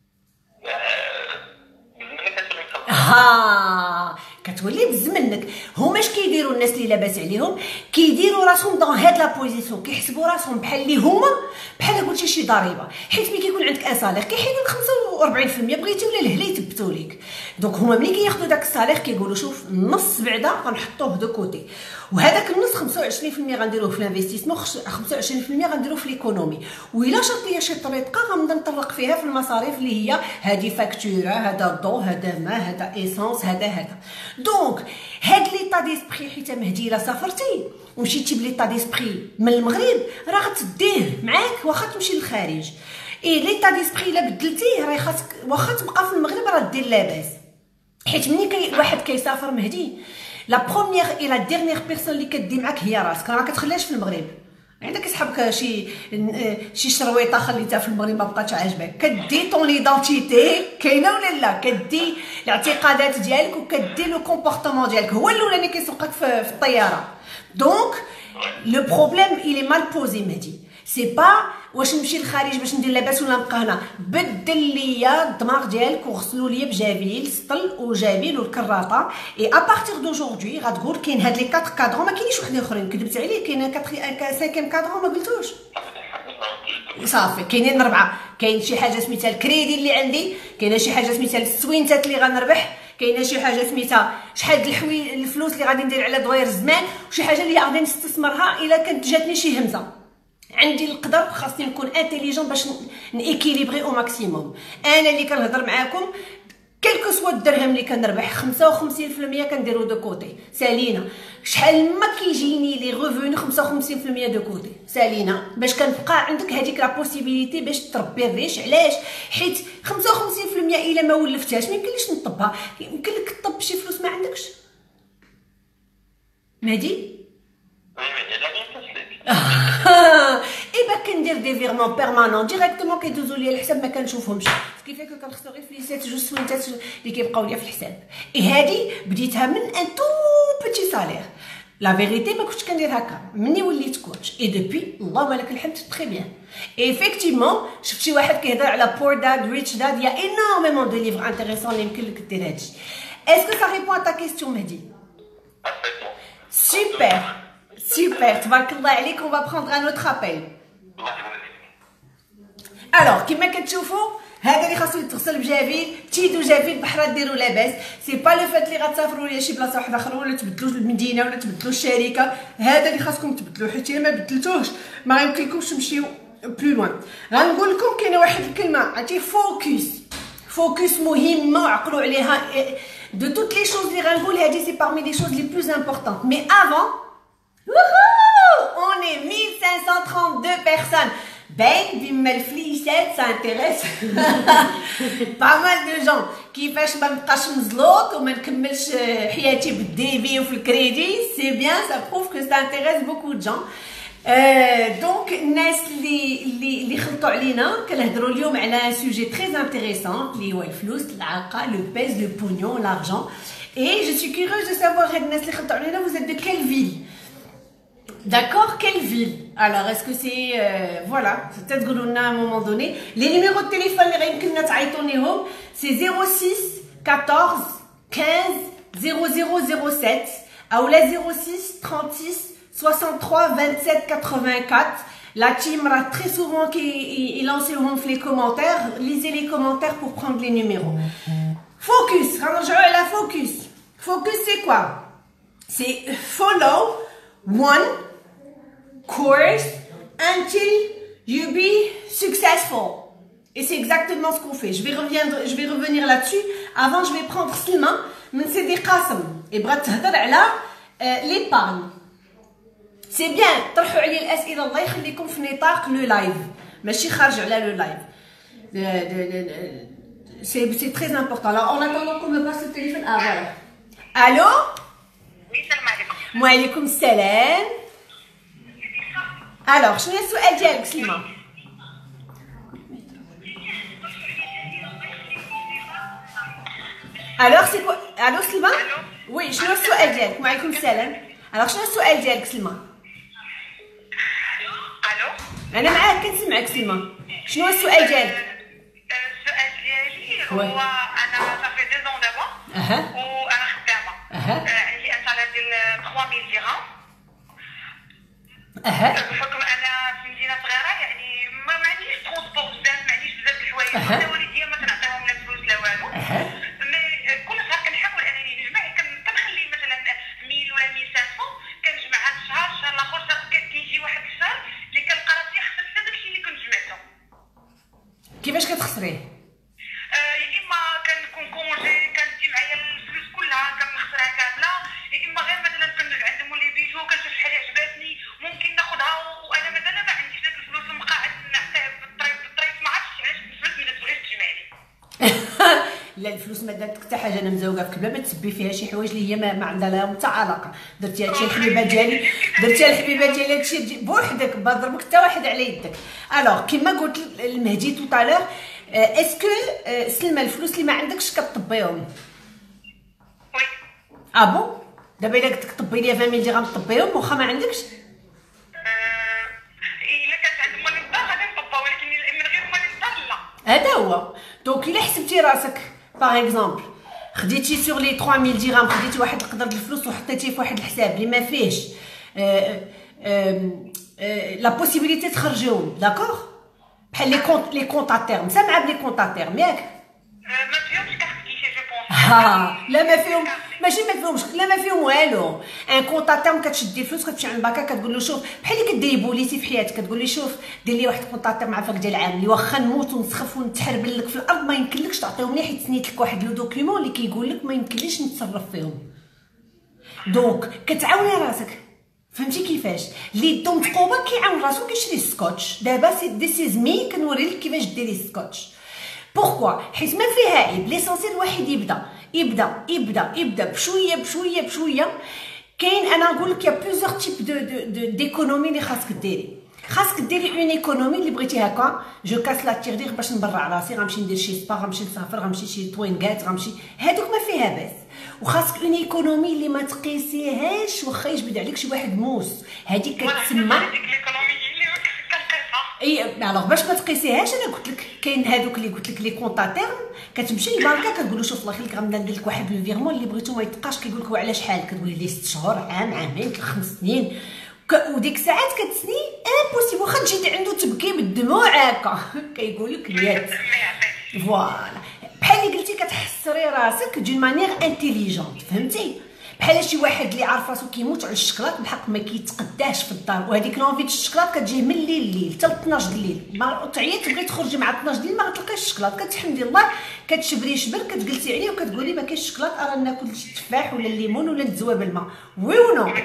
ها كتولي بز منك. هما اش كيديروا الناس اللي لاباس عليهم؟ كيديروا راسهم دون هاد لا بوزيسيون كيحسبوا راسهم بحال اللي هما بحال قلتي شي ضريبه حيت ملي كيكون عندك ان صالير كيحيدوا لك خمسة وأربعين بالمية بغيتي ولا الهلا يثبتوا لك. دونك هما ملي كياخذوا داك الصالير كيقولوا شوف النص بعدا غنحطوه دو كوتي وهذاك النص خمسة وعشرين بالمية غنديروه في الانفستيسمون خمسة وعشرين بالمية غنديروه في ليكونومي وإلا شرط ليا شي طريقه غنبدا نطرق فيها في المصاريف اللي هي هذه فاكتوره هذا ضو هذا ماء هذا ايسونس هذا هذا. دونك هاد ليطا ديسبري حيت مهدي الا سافرتي ومشيتي بليطا ديسبري من المغرب راه غتديه معاك واخا تمشي للخارج. اي ليطا ديسبري الا بدلتيه راه خاصك واخا تبقى في المغرب راه دير لاباس حيت ملي كي واحد كيسافر مهدي لا بروميير اي لا ديرنيير بيرسون اللي كدي معاك هي راسك راه ما كتخليهاش في المغرب عندك يسحبك شي شي شرويطه خليتها في المغرب ما بقاتش عاجبك، كدي طون ليدونتيتي كاينه ولا لا، كدي الاعتقادات ديالك وكدي لو كومبورتمون ديالك، هو الاولاني كيسوقك في, في الطياره. دونك لو بروبليم إلي مال بوزي مهدي، سي با واش نمشي للخارج باش ندير لاباس ولا نبقى هنا، بدل ليا الدماغ ديالك وغسلوا ليا بجافيل سطل وجافيل والكراطه. اي ابارتيغ دوجوردي غتقول كاين هاد لي كاتر كادرون، ما كاينينش وحدين اخرين، كذبت عليك، كاين خمسة كادرون ما قلتوش صافي، كاينين ربعه، كاين شي حاجه سميتها الكريدي اللي عندي، كاينه شي حاجه سميتها السوينتات اللي غنربح، كاينه شي حاجه سميتها شحال د الحوي الفلوس اللي غادي ندير على دوائر الزمان، وشي حاجه اللي غادي نستثمرها الا كانت جاتني شي همزه. عندي القدر خاصني نكون انتيليجون باش نيكيليبري او ماكسيموم. انا اللي كنهضر معاكم كلكو سوا الدرهم اللي كنربح خمسة وخمسين بالمية كنديرو دو كوتي سالينا، شحال ما كيجيني لي ريفوني خمسة وخمسين بالمية دو كوتي سالينا، باش كنبقى عندك هذيك لا بوسيبيليتي باش تربي الريش. علاش؟ حيت خمسة وخمسين بالمية الا ما ولفتهاش ما يمكنليش نطبها، يمكن لك تطب شي فلوس ما عندكش. مهدي ايبا كندير دي فيرمون بيرمانون ديريكتومون كيدوزو ليا الحساب ما كنشوفهمش، كيفاش كنخسر غير فليسات جوج سوينتات اللي كيبقاو ليا في الحساب. اي هادي بديتها من ان تو بوتي سالير، لا فيريتي ما كنتش كندير هكا مني وليت كوتش، اي دوبي اللهم لك الحمد تري بيان. ايفيكتيفمون شفت شي واحد كيهضر على بور داد ريتش داد، يا انورميمون دو ليفر انتريسون اللي يمكن لك دير هادشي. اسكو سا ريبون ا تا كيستيون مهدي؟ سوبر super, tabarakallah عليك. on va prendre un autre appel. alors كيما كتشوفوا هذا اللي خاصو يتغسل بجافيل، تيدو جافيل بحرا ديروا لاباس، سي با لو فات اللي غتسافروا ليا شي بلاصه واحده اخرى ولا تبدلوا المدينه ولا تبدلوا الشركه، هذا اللي خاصكم تبدلوا، حيت الا ما بدلتوش ما يمكنلكمش تمشيو بلو لوان. غنقول لكم كاينه واحد الكلمه عرفتي، فوكس. فوكس مهمه وعقلوا عليها. de toutes les choses اللي غنقول هذه سي parmi les choses les plus importantes. mais avant wouhou, on est mille cinq cent trente-deux personnes. Ben, بما الفليسات ça intéresse pas mal de gens. كيفاش ما نبقاش مزلوط وما نكملش حياتي بالديفي وفي الكريدي، سي بيان، ça prouve que ça intéresse beaucoup de gens. دونك الناس اللي اللي اللي خلطوا علينا كنهضروا اليوم على سوجي تري انتريسون اللي هو الفلوس، العاقه، لو بيز، لو بونيون، لارجون. اي جو سوي كيوريوز دو سافوار هاد الناس اللي خلطوا علينا vous êtes de quelle ville? D'accord, quelle ville? Alors, est-ce que c'est... Euh, voilà, c'est peut-être que à un moment donné. Les numéros de téléphone, c'est zéro six quatorze quinze zéro zéro zéro sept ou la zéro six trente-six soixante-trois vingt-sept quatre-vingt-quatre. La team a très souvent qui lance les commentaires. Lisez les commentaires pour prendre les numéros. Focus, à la focus. Focus, c'est quoi? C'est follow one course until you be successful. Et c'est exactement ce qu'on fait. Je vais revenir, je vais revenir là-dessus. Avant, je vais prendre Slima, mais c'est des qasm. Et brat تهضر على l'épargne. C'est bien. طرحوا علي الأسئلة الله يخليكم في نطاق لو لايف، ماشي خارج على لو لايف. C'est c'est très important. Alors, en attendant qu'on me passe le téléphone. Ah voilà. Allô? Oui, salam alaikum. وعليكم السلام. alors شنو السؤال ديالك سلمى؟ alors c'est quoi؟ الو سلمى؟ وي شنو السؤال ديالك؟ وعليكم السلام. alors شنو السؤال ديالك سلمى؟ الو انا معاك كنسمعك سلمى. شنو السؤال ديالك؟ السؤال ديالي هو انا صافي deux ans دابا اها وانا خدامه، عندي ان سالير ديال ثلاث مية درهم. اها بحكم انا في مدينه صغيره يعني ما ما عنديش ترونسبور بزاف، ما عنديش بزاف د الحوايج، حتى والديا ما كنعطيهم لا فلوس لا والو. مي كل شهر كنحاول انني نجمع، كنخلي مثلا مية ولا مية وخمسين كنجمع هذا الشهر، الشهر الاخر كيجي واحد الشهر اللي كنلقى راسي خسرت حتى داكشي اللي كنت جمعته. كيفاش كتخسريه؟ يا اما كنكون كونجي كندي معايا الفلوس كلها كنخسرها كامله، يا اما غير مثلا كندوز عند مولي بيجو كنشوف شحال عجباتني ممكن ناخذها، وانا مازال ما عنديش داك الفلوس المقاعد نعطيه بالطريف بالطريف، ما عرفتش علاش الفلوس ما تبغيش تجمع الفلوس ما دارتك حتى حاجه، انا مزوقه فيك بلا ما تسبي فيها شي حوايج اللي هي ما, ما عندها لها حتى علاقه. درتي هادشي الحبيبه ديالي، درتي الحبيبه ديالي هادشي بوحدك، ما ضربك حتى واحد على يدك. الوغ كيما قلت المهدي توطالور، اسكو سلمى الفلوس اللي ما عندكش كطبيهم؟ وي. اه بون دابا الا قلت لك طبي لي عشرين درهم طبيهم واخا ما عندكش؟ الا كانت عند ماني الدار غادي نطبها، ولكن من غير ماني الدار لا. هذا هو. دونك الا حسبتي راسك باغ اكزومبل خديتي سور لي ثلاث مية درهم، خديتي واحد القدر د الفلوس وحطيتيه في واحد الحساب اللي ما فيهش لا بوسيبيليتي تخرجيهم، داكوغ؟ بحال لي كونط لي كونط ا تيرم، سامعه بلي كونط ا تيرم ياك؟ ما فيهمش كارت كيشي جو بونس. ها لا ما فيهم، ماشي ما فيهمش، لا ما فيهم والو. ان كونط ا تيرم كتشدي الفلوس كتمشي عند باكا كتقول له شوف، بحال اللي كديري بوليسي في حياتك، كتقول لي شوف دير لي واحد كونط ا تيرم عافاك ديال العام اللي واخا نموت ونسخف ونتحربل لك في الارض ما يمكنلكش تعطيهم لي، حيت سنيت لك واحد لو دوكيومون اللي كيقول لك ما يمكنليش نتصرف فيهم. دونك كتعاوني راسك، فهمتي كيفاش؟ اللي يدو متقوبه كيعاون راسو كيشري السكوتش. دابا سي ديس از مي كنوري لك كيفاش ديري السكوتش. بوركوا؟ حيت ما فيها عيب، ليسونسيال الواحد يبدا يبدا يبدا يبدا بشويه بشويه بشويه. كاين انا نقول لك يا بليزيور تيب دو دو ديكونومي اللي خاصك ديري. خاصك ديري اون ايكونومي اللي بغيتي هكا جو كاس لا تيغدير باش نبرع راسي، غنمشي ندير شي سبا، غنمشي نسافر، غنمشي شي طوينكات، غنمشي هادوك ما فيها باس. وخاصك اون ايكونومي اللي ما تقيسيهاش واخا يجبد عليك شي واحد موس، هادي كتسمى هذيك ليكونومي اللي كنقيسها. اي الوغ باش ما تقيسيهاش انا قلت لك كاين هادوك اللي قلت لك لي كونط ا تيرم، كتمشي للبنكه كتقول له شوف الله يخليك غنبدا ندير لك واحد لو فيغمون اللي بغيتو ما يتقاش، كيقول لك وعلى شحال، كتقولي ليه ست شهور، عام، عامين، خمس سنين، وديك الساعات كتسني امبوسيبل، واخا تجي عنده تبكي بالدموع هكا كيقول لك نيت. فوالا بحال اللي قلتي كتحسري راسك دون مانيير انتيليجونت، فهمتي؟ بحال شي واحد اللي عارف راسو كيموت على الشكلاط بحق ما كيتقداش في الدار، وهذيك لونفي د الشكلاط كتجي من الليل الليل حتى اثناش د الليل، ما تعيط تبغي تخرجي مع اثناش د الليل ما غتلقايش الشكلاط، كتحمدي الله كتشبري شبر كتجلسي عليه وكتقولي ما كاينش الشكلاط، ارا ناكل التفاح ولا الليمون ولا ندزوه بالماء. وي و نو؟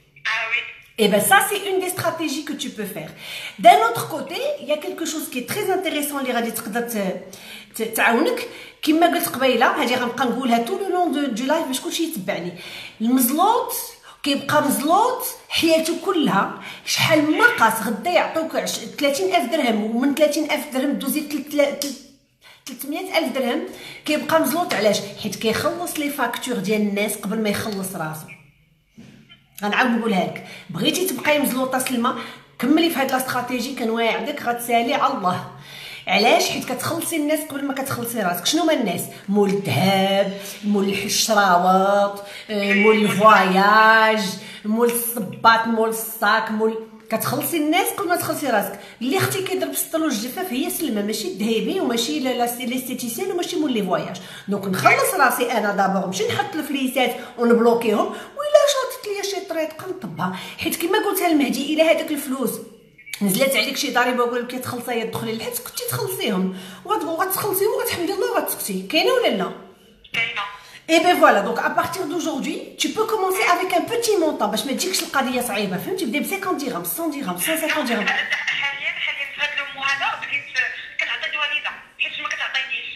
Et bien ça c'est une des stratégies que tu peux faire. D'un autre côté, il y a quelque chose qui est très intéressant اللي غادي تقدر تعاونك كما قلت قبيله، هذه غنبقى نقولها طول لو لون دو لايف باش كلشي يتبعني. المزلوط كيبقى مزلوط حياته كلها، شحال ما قاس غدا يعطوك ثلاثين ألف درهم، ومن ثلاثين ألف درهم دوزي ثلاثمية ألف درهم، كيبقى مزلوط. علاش؟ حيت كيخلص لي فاكتور ديال الناس قبل ما يخلص راسو. غنعاود نقولها لك، بغيتي تبقاي مزلوطه سلمى كملي في هاد لا استراتيجي كنواعدك غتسالي على الله. علاش؟ حيت كتخلصي الناس قبل ما كتخلصي راسك. شنو هما الناس؟ مول الذهب، مول الشراوط، مول الفواياج، مول الصباط، مول الصاك، مول كتخلصي الناس قبل ما تخلصي راسك. اللي اختي كيضرب السطل والجفاف هي سلمى، ماشي الذهبي وماشي ليستيتيسيان وماشي مول لي فواياج. دونك نخلص راسي انا دابور، نمشي نحط الفليسات ونبلوكيهم، وإلا شاطت ليا شي طريقه نطبها. حيت كما قلتها المهدي، الا هذاك الفلوس نزلت عليك شي ضريبه وقال لك تخلصيها تدخلي للحبس، كنتي تخلصيهم وغتخلصيهم وغتحمدي الله وغتسكتي. كاينه ولا لا؟ كاينه. Et ben voilà, donc à partir d'aujourd'hui, tu peux commencer avec un petit montant باش ما تجيكش القضيه صعيبه، فهمتي؟ بدي ب خمسين درهم، مية درهم، مية وخمسين درهم. حاليا حاليا في هذا المو هذا بقيت كنعطي الوالده حيت ما كتعطينيش.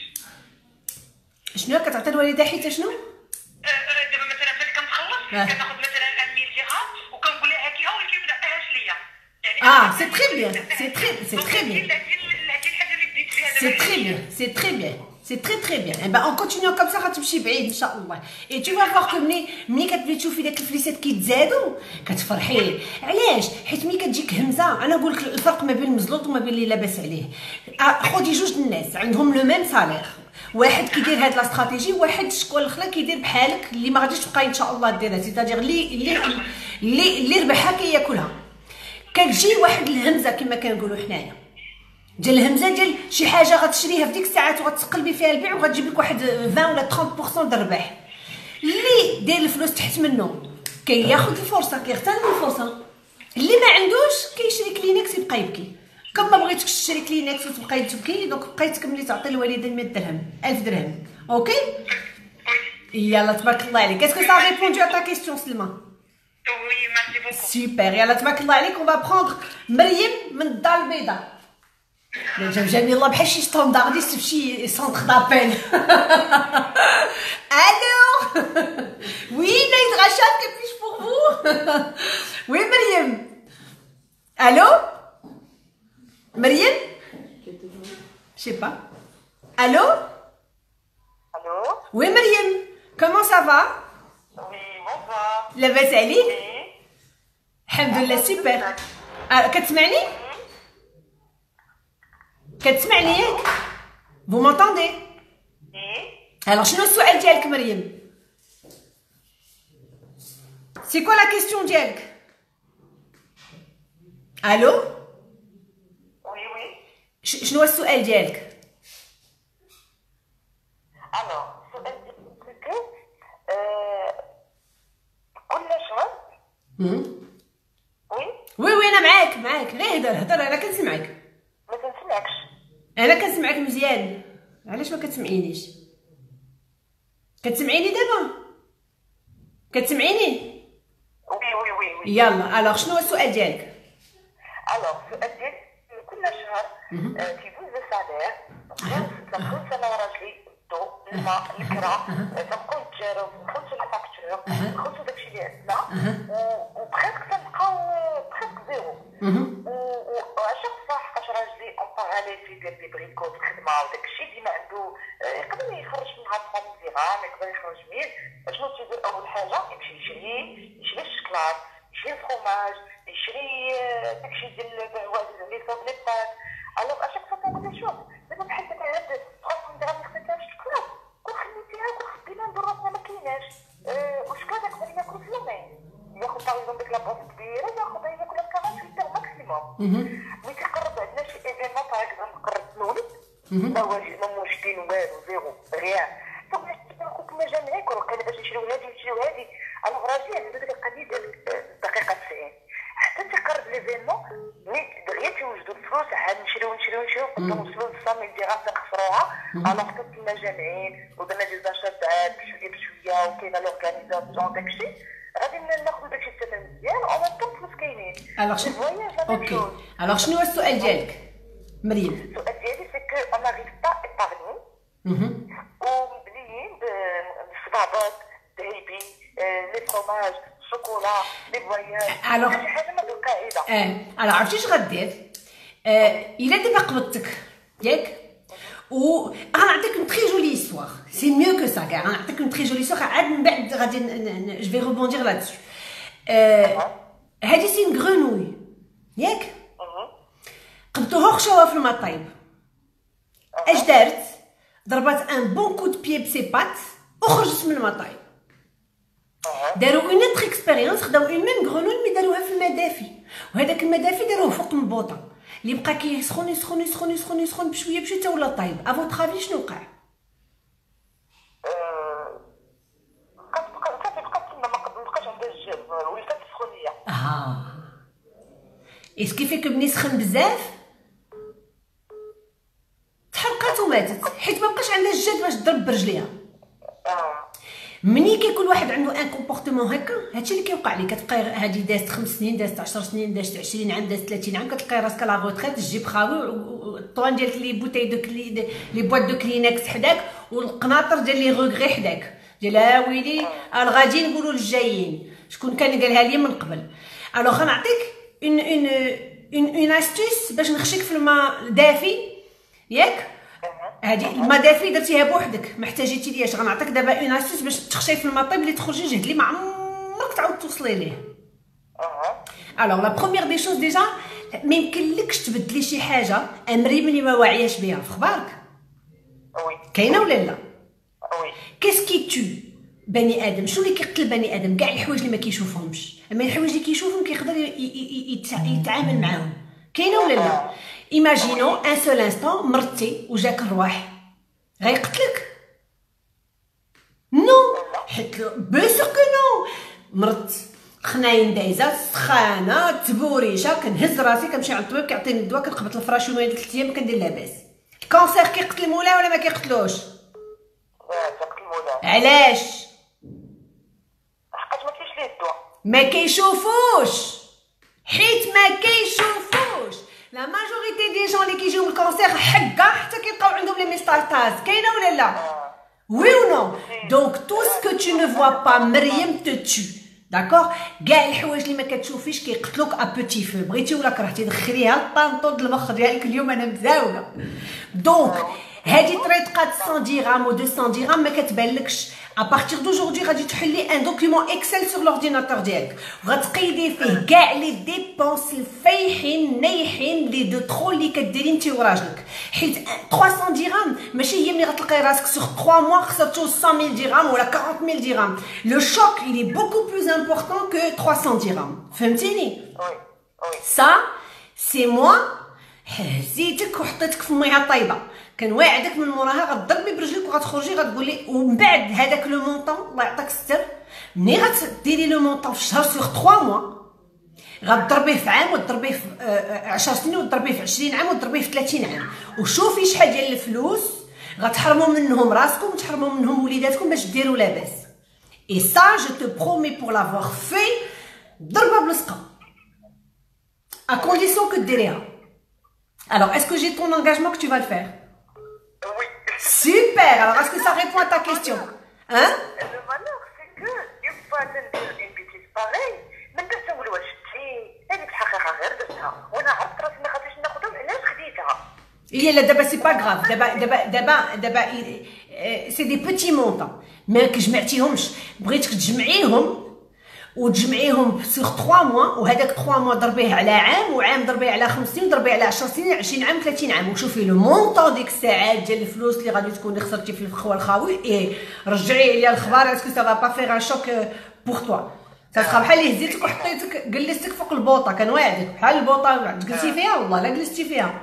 شنو كتعطي الوالده حيت شنو؟ دابا مثلا فاش كنخلص كناخذ مثلا مية درهم وكنقول لها هاكي اول كيبدا اهاش ليا. اه سي تري بيان، سي تري سي تري بيان. هذه الحاجه اللي بديت فيها دابا. سي تري بيان، سي تري بيان. سي تري تري بيان. اي با اون كونتينيو كوم سا غتمشي بعيد ان شاء الله. اي تو فا فوار كو ملي ملي كتبدي تشوفي داك الفليسات كيتزادوا كتفرحي. علاش؟ حيت ملي كتجيك همزه، انا نقول لك الفرق ما بين المزلوط وما بين اللي لاباس عليه. خذي جوج الناس عندهم لو ميم سالير، واحد كيدير هاد لا استراتيجي، واحد شكون الاخر كيدير بحالك اللي ما غاديش تبقاي ان شاء الله ديرها، سيتادير اللي اللي اللي اللي ربحها كياكلها. كتجي واحد الهمزه كما كنقولوا حنايا، ديال الهمزه ديال شي حاجه غتشريها في ديك الساعات وغتقلبي فيها البيع وغتجيب لك واحد عشرين ولا ثلاثين بالمية د الربح. اللي داير الفلوس تحت منه كياخذ الفرصه، كيغتنم الفرصه. اللي ما عندوش كيشري كلينكس يبقى يبكي. كم ما بغيتكش تشري كلينكس وتبقاي تبكي، دونك بقاي تكملي تعطي الوالده مية درهم، ألف درهم. اوكي يلا تبارك الله عليك. اسكو سا ريبوندو ا تا كيسيون سلمى؟ وي ميرسي بوكو. سوبر. يلا تبارك الله عليك. اون با بروندر مريم من الدار البيضاء. j'aime يلا بحال شي ستاندارديست في شي سونتر دابيل. الو وي نايد غشاد كيفاش بور فو. وي مريم. الو مريم je sais pas. Allô? Allô? Oui Mariam, comment ça va? Oui, bonsoir. لاباس عليك؟ Oui. الحمد لله سوبر. آه كتسمعني؟ كتسمعني ياك؟ Vous m'entendez? Oui. Alors شنو السؤال ديالك مريم؟ C'est quoi la question ديالك؟ Allô? Oui, oui. شنو السؤال ديالك؟ Alors, c'est que euh, كل شهر. Oui. وي وي انا معاك معاك غير هضر هضر انا كنسمعك. ما كنسمعكش. انا كنسمعك مزيان. علاش ما كتسمعينيش؟ كتسمعيني دابا؟ كتسمعيني؟ وي وي وي وي. يلا الوغ شنو هو السؤال ديالك؟ الوغ السؤال ديالي كل شهر كيفوز السالير تنقص انا وراجلي الضو الماء الكرا تنبقاو نتجارو نخلصو لا فاكتور نخلصو داكشي اللي عندنا وبخيك تنبقاو بخيك زيرو وعشاق صح حقاش راجلي اون باراليل فيدير دي بريكو في الخدمه وداكشي ديما عنده يقدر يخرج منها ثلاثمية درهم يقدر يخرج مية. شنو تيدير اول حاجه يمشي يشري يشري الشكلاط يشري الفرماج يشري داكشي ديال البهوات لي صوب لي بات. الوغ اشاك فوا كنقول له شوف دابا بحال داك هاد ثلاثمية درهم اللي خديتها في الشكلاط كون خديتيها كون خدينا ندير راسنا ما كايناش والشكلاط يقدر ياكل في يومين ياخذ باغ ديك لابوط كبيره ياخذها ياكل ثمانية درهم ماكسيموم. ملي كيقرب عندنا شي ايفينمون باغ اكزومبل قرب المولد ما واجد ما مشكل والو زيرو ريان فبغيت ناخذ مجامع يكون كان باش نشريو هادي ونشريو هادي. الوغ راجلي عنده ديك القضيه ديال الدقيقه تسعين حتى تيقرب ليفينمون ملي دغيا تيوجدوا الفلوس عاد نشريو نشريو نشريو كنوصلوا ل مية درهم تنخسروها. الوغ حتى المجامعين ودرنا دي زاشات بشويه بشويه وكاينه لورغانيزاسيون داكشي غادي ناخذ داكشي الثمن مزيان او ميم طون الفلوس كاينين. اوكي الوغ شنو هو السؤال ديالك مريم؟ السؤال ديالي سي كو انا ريف با ايبارني ومبنيين بالصبابط الذهبي لي فروماج الشوكولا لي فواياج شي حاجه ما بالقاعده. اه الوغ عرفتي اش غدير؟ اه الا دابا قبضتك ياك و غنعطيك اون تري جولي هيستوار سي ميو كو سا كاع غنعطيك اون تري جولي هيستوار عاد من بعد غادي جو في روبوندير لا دسو. هادي سي غرونوي ياك قبضوها خشوها في الماء طايب. اش دارت؟ ضربات ان بون كو دو بيي بسي بات وخرجت من الماء طايب. داروا اون اوتر اكسبيريونس خداو اون ميم غرونوي مي داروها في الماء دافي وهذاك الماء دافي داروه فوق مبوطه اللي بقى كيسخن يسخن يسخن يسخن يسخن بشويه بشويه حتى ولا طايب. افو ترافي شنو وقع؟ كتبقى كتبقى تما ما بقاش عندها الجاب ولات سخونيه. اه اسكي فيك ملي سخن بزاف تحرقات وماتت حيت ما بقاش عندها الجهد باش تضرب برجليها. مني كيكون واحد عنده ان كومبورتمون هكا هادشي اللي كيوقع ليه. كتلقاي هادي دازت خمس سنين دازت عشر سنين دازت عشرين عام دازت ثلاثين عام كتلقاي راسك لا غوتريت الجيب خاوي والطوان ديالك لي بوتاي دو كلي لي بواط دو كلينكس حداك والقناطر ديال لي روغري حداك ديال ها ويلي الغادي نقولوا للجايين شكون كان قالها لي من قبل. الوغ غنعطيك اون اون اون اون استيس باش نخشيك في الماء دافي ياك. هادي الماء دافي درتيها بوحدك ما احتاجيتي لياش. غنعطيك دابا اون استيس باش تخشي في الماء طيب اللي تخرجي جهد اللي ما عمرك تعاود توصلي ليه. الوغ لا بروميير دي شوز ديجا ما يمكنلكش تبدلي شي حاجه امري ملي ما واعياش بها في خبارك. وي كاينه ولا لا؟ وي كيسكي تو بني ادم شنو اللي كيقتل بني ادم؟ كاع الحوايج اللي ما كيشوفهمش اما الحوايج اللي كيشوفهم كيقدر يتعامل معاهم. كاينه ولا لا؟ ايماجينو ان سول انستون مرتي وجاك الرواح غيقتلك؟ نو حيت بيان سور كو نو. مرت خناين دايزه سخانه تبوريشه كنهز راسي كنمشي على الطبيب كيعطيني الدواء كنقبط الفراش يومين ثلاث ايام كندير لاباس. الكونسير كيقتل مولا ولا ما كيقتلوش؟ علاش؟ حقاش ما كاينش ليه الدواء ما كيشوفوش حيت ما كيشوفوش. لا ماجوريتي دي جون اللي كيجيو من الكونسير حكا حتى كيبقاو عندهم لي ميستارتاز كاينه ولا لا وي و نو دونك تو سكو تو نو فوا با مريم تو تو داكوغ كاع الحوايج اللي ما كتشوفيش كيقتلوك ا بوتي فو بغيتي ولا كرهتي دخليها الطنطو د المخ ديالك اليوم انا مزاوله دونك هذه طريقه مية درهم و مئتين درهم ما كتبانلكش à partir d'aujourd'hui غادي تحلي ان دوكيومون اكسل سور لورديناتور ديالك وغتقيدي فيه كاع لي ديبونس الفايحين نايحين لي دو ترو اللي كديري انت وراجلك حيت ثلاثمية درهم ماشي هي ملي غتلقاي راسك سور ثلاثة موا خسرتو مية درهم ولا أربعين ألف درهم لو شوك il est beaucoup plus important que ثلاثمية درهم فهمتيني ça c'est moi هزيتك وحطيتك في ميها طايبه كنواعدك من موراها غتضربي برجلك وغتخرجي غتقولي ومن بعد هذاك لو مونطون الله يعطيك الستر ملي غتديري لو مونطون في الشهر سيغ ثلاثة موا غتضربيه في عام وتضربيه في عشر سنين وتضربيه في عشرين عام وتضربيه في ثلاثين عام وشوفي شحال ديال الفلوس غتحرموا منهم راسكم وتحرموا منهم وليداتكم باش ديروا لاباس اي سا جو تو برومي بور لافوار في ضربه بلصقه ا كونديسيون كو ديريها alors est-ce que j'ai ton engagement que tu vas le faire Oui. Super. Alors, est-ce que ça répond à ta question? Hein? Le malheur, c'est que une fois تندير une bêtise pareille, ما كنسول واش شتي هذيك الحقيقة غير درتها وانا عرفت راسي ما غاديش ناخذهم علاش خديتها. إيه لا دابا سي با غراف دابا دابا دابا دابا سي دي بوتي مونطون ما كجمعتيهمش بغيتك تجمعيهم وتجمعيهم سيغ ثلاثة موا وهذاك ثلاثة موا ضربيه على عام وعام ضربيه على خمس سنين وضربيه على عشر سنين عشرين عام ثلاثين عام وشوفي لو مونطون ديك الساعات ديال الفلوس اللي غادي تكوني خسرتي في الخوا الخاوي اي رجعي عليا الخبار اسكو سا با فيغ ان شوك بوغ توا تتخا بحال اللي هزيتك وحطيتك جلستك فوق البوطه كنواعدك بحال البوطه جلستي فيها والله لا جلستي فيها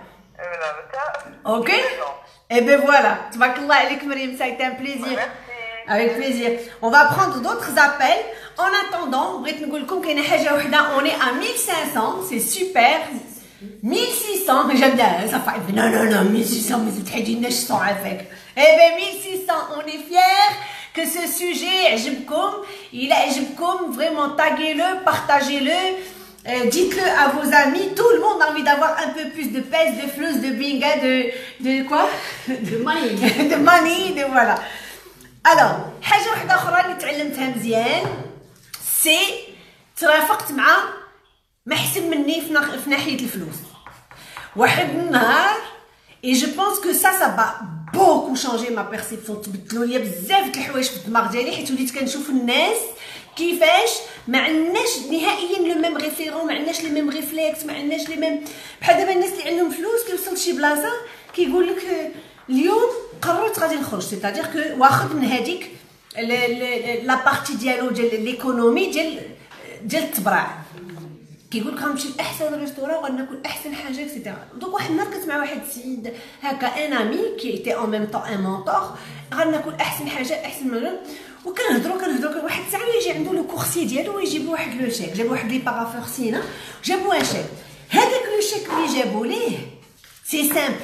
اوكي اي بي فوالا تبارك الله عليك مريم ça a été un plaisir avec plaisir on va prendre d'autres appels en attendant بغيت نقول لكم كاينه حاجه وحده on est à mille cinq cents c'est super mille six cents j'aime bien ça fait non non non mille six cents mais c'est très dingue je sens avec eh ben mille six cents on est fiers que ce sujet عجبكم il a عجبكم vraiment taguez-le partagez-le Euh, dites-le à vos amis, tout le monde a envie d'avoir un peu plus de pèse, de flus, de binga, de, de quoi? De money. de money, de voilà. Alors, حاجة واحدة أخرى اللي تعلمتها مزيان سي ترافقت مع محسن مني في ناحية الفلوس. واحد النهار et je pense que ça ça va beaucoup changer ma perception تبدلوا لي بزاف د الحوايج في الدماغ ديالي حيت وليت كنشوف الناس كيفاش ما عندناش نهائيا لو ميم ريفيرون ما عندناش لي ميم ريفليكس ما عندناش لي ميم بحال دابا الناس اللي عندهم فلوس كيوصل لشي بلاصه كيقول لك اليوم قررت غادي نخرج سيتادير كو واخد من هذيك لا بارتي ديالو ديال ليكونومي ديال ديال التبرع كيقول لك غنمشي لاحسن ريستوران وغناكل احسن حاجه اكسيتيرا دونك واحد النهار كنت مع واحد السيد هكا ان امي كي ايتي اون ميم طون ان مونتور غناكل احسن حاجه احسن من وكنهضروا كنهضروا واحد الساعه يجي عنده لو كورسي ديالو ويجيب واحد لو شيك جابوا واحد لي بارافور سينا جابوا ان شيك هذاك لو شيك اللي جابوا ليه سي سامبل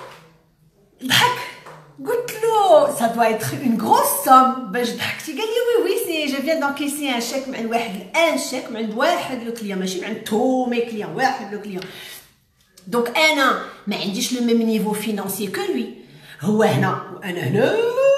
ضحك قلت له ça doit être une grosse somme باش ضحكتي قال لي وي وي سي je viens d'encaisser un chèque من عند واحد ان شيك من عند واحد لو كليون ماشي من عند تو مي كليون واحد لو كليون دونك انا ما عنديش لو ميم نيفو فينانسي كو لوي هو هنا وانا هنايا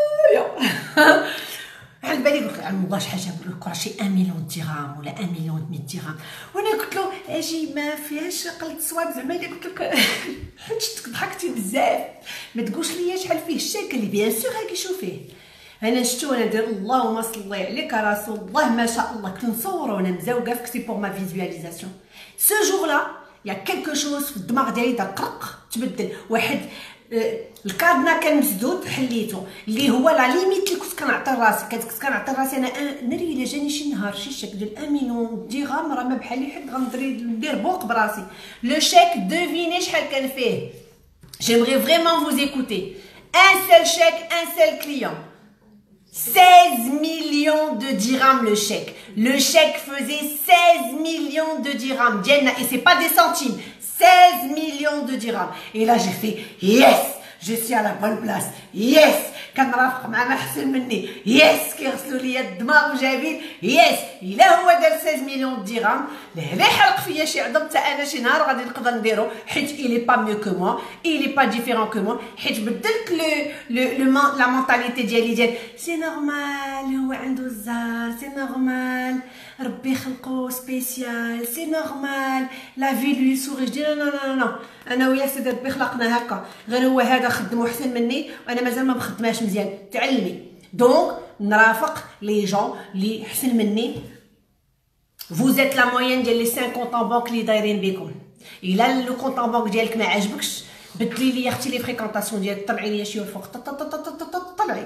على بالي قلت له والله شحال جابوا لك راه شي واحد مليون درهم ولا واحد مليون مية درهم وانا قلت له اجي ما فيهاش قلت صواب زعما الا قلت لك حيت ضحكتي بزاف ما تقولش ليا شحال فيه الشيك اللي بيان سور هاكي شوفيه انا شفتو انا ندير اللهم صل عليك رسول الله ما شاء الله كنت نصور وانا مزوقه في كتي بور ما فيزواليزاسيون سو جور لا يا كلكو شوز في الدماغ ديالي دا قرق تبدل واحد الكادنا كان مسدود حليته اللي هو لا ليميت اللي كنت كنعطي راسي كنت كنعطي راسي انا ناري الا جاني شي نهار شي شيك ديال واحد مليون درهم راه ما بحالي حد غندري ندير بوق براسي لو شيك دوفيني شحال كان فيه j'aimerais vraiment vous écouter un seul chèque un seul client seize millions de dirhams le chèque le chèque faisait seize millions de dirhams ديالنا et c'est pas des centimes seize millions de dirhams et là j'ai fait yes je suis à la bonne place yes كنرافق مع ما احسن مني يس كيغسلوا لي الدماغ وجايبين يس الا هو دار ستة مليون درهم لا يحرق فيا شي عظم حتى انا شي نهار غادي نقدر نديرو حيت il est pas mieux que moi il est pas différent que moi حيت بدلت لو لو لا مونطاليتي ديالي ديال سي نورمال هو عنده الزهر سي نورمال ربي خلقو سبيسيال سي نورمال لا في لوي سوري دير لا لا لا انا وياه سيدي ربي خلقنا هكا غير هو هذا خدمو احسن مني وانا مازال ما مخدماش مزيان تعلمي دونك نرافق لي جون لي احسن مني vous êtes la moyenne ديال لي cinq comptes en banque اللي دايرين بكم الا لو كونط ان بانك ديالك ما عجبكش بدلي لي اختي لي فريكونطاسيون ديالك طلعي لي شي الفوق طلعي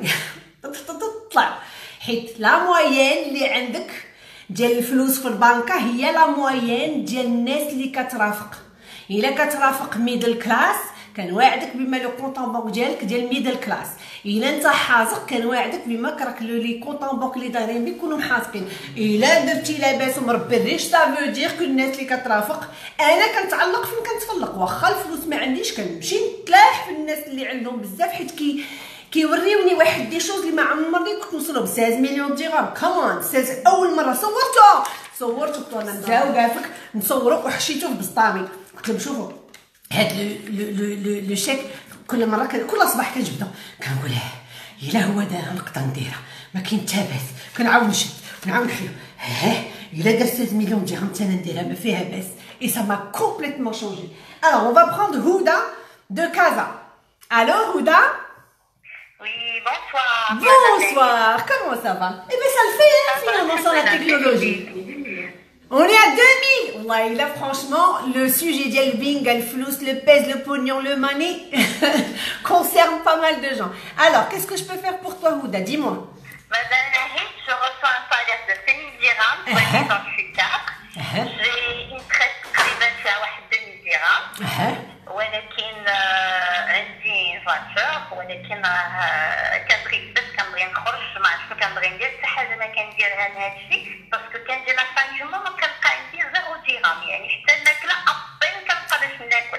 طلع حيت لا موين اللي عندك ديال الفلوس في البنكه هي لا موين ديال الناس اللي كترافق الا كترافق ميدل كلاس كنواعدك بما لو كونط ان بانك ديالك ديال ميدل كلاس الا انت حاذق كنواعدك بما كراك لي كونط ان بانك اللي دايرين بك يكونوا محاذقين الا درتي لاباس ومربي الريش سا فو دير كو الناس اللي كترافق انا كنتعلق فين كنتفلق واخا الفلوس ما عنديش كنمشي نتلاح في الناس اللي عندهم بزاف حيت كي كيوريوني واحد دي شوز اللي ما عمرني كنت نوصلو ب ستة مليون درهم كمان ستة اول مره صورته صورته وانا مزاوقه نصورو وحشيتو في بسطامي قلت لهم شوفوا هاد لو لو شيك كل مره كل صباح كنجبدو كنقول الا هو دارها نقدر نديرها ما كاين حتى باس كنعاود نشد كنعاود نحيو ها الا دار ستة مليون درهم حتى انا نديرها ما فيها باس اي سا ما كومبليتمون شونجي الوغ اون فا بروندر هدى دو كازا الو هدى Oui, bonsoir. Bonsoir, comment ça va? Eh bien ça le fait hein, finalement sans la technologie. On est à deux mille. Ouais, là franchement, le sujet d'El Bing, le flous, le pèse, le pognon, le money concerne pas mal de gens. Alors, qu'est-ce que je peux faire pour toi, Houda? Dis-moi. Madame Nahid, je reçois un salaire de cinq mille dirhams, quand je suis quatre. J'ai une traite privée à deux mille dirhams. ولكن عندي فاتور ولكن كنبغي بس كنبغي نخرج ما عرفتش كنبغي ندير حتى حاجه ما كنديرها لهذا الشيء باسكو كندير لا فان دو مون ما كنبقى عندي زيرو درهم يعني حتى الماكله ابين كنبقى باش ناكل.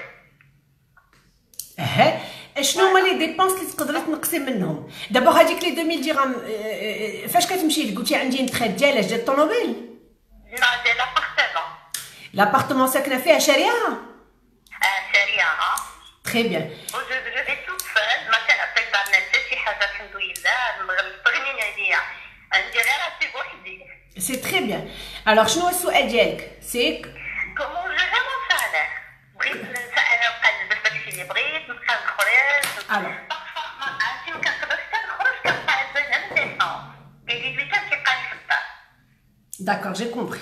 اها شنو هما لي ديبونس اللي تقدري تنقصي منهم؟ دابا هذيك لي deux mille درهم فاش كتمشي لك قلتي عندي نتخيل ديالاش ديال الطوموبيل؟ لا ديال لابارتمون. لابارتمون ساكنه فيها شاريها؟ شاريها. Très bien. Je, je vais toute seule, ما كنعطيك بعنا حتى شي حاجه الحمد لله مستغنين عليا ندير غير راسي بوحدي. C'est très bien. Alors شنو هو السؤال ديالك؟ سي كومون جو جو مون سالير بغيت انا نبقى نلبس داكشي اللي بغيت نبقى نخرج. الو ما عرفتي ما كنقدرش حتى نخرج كنبقى عزانه من ديسمبر كاين اللي حتى كيبقى في الدار. D'accord, j'ai compris.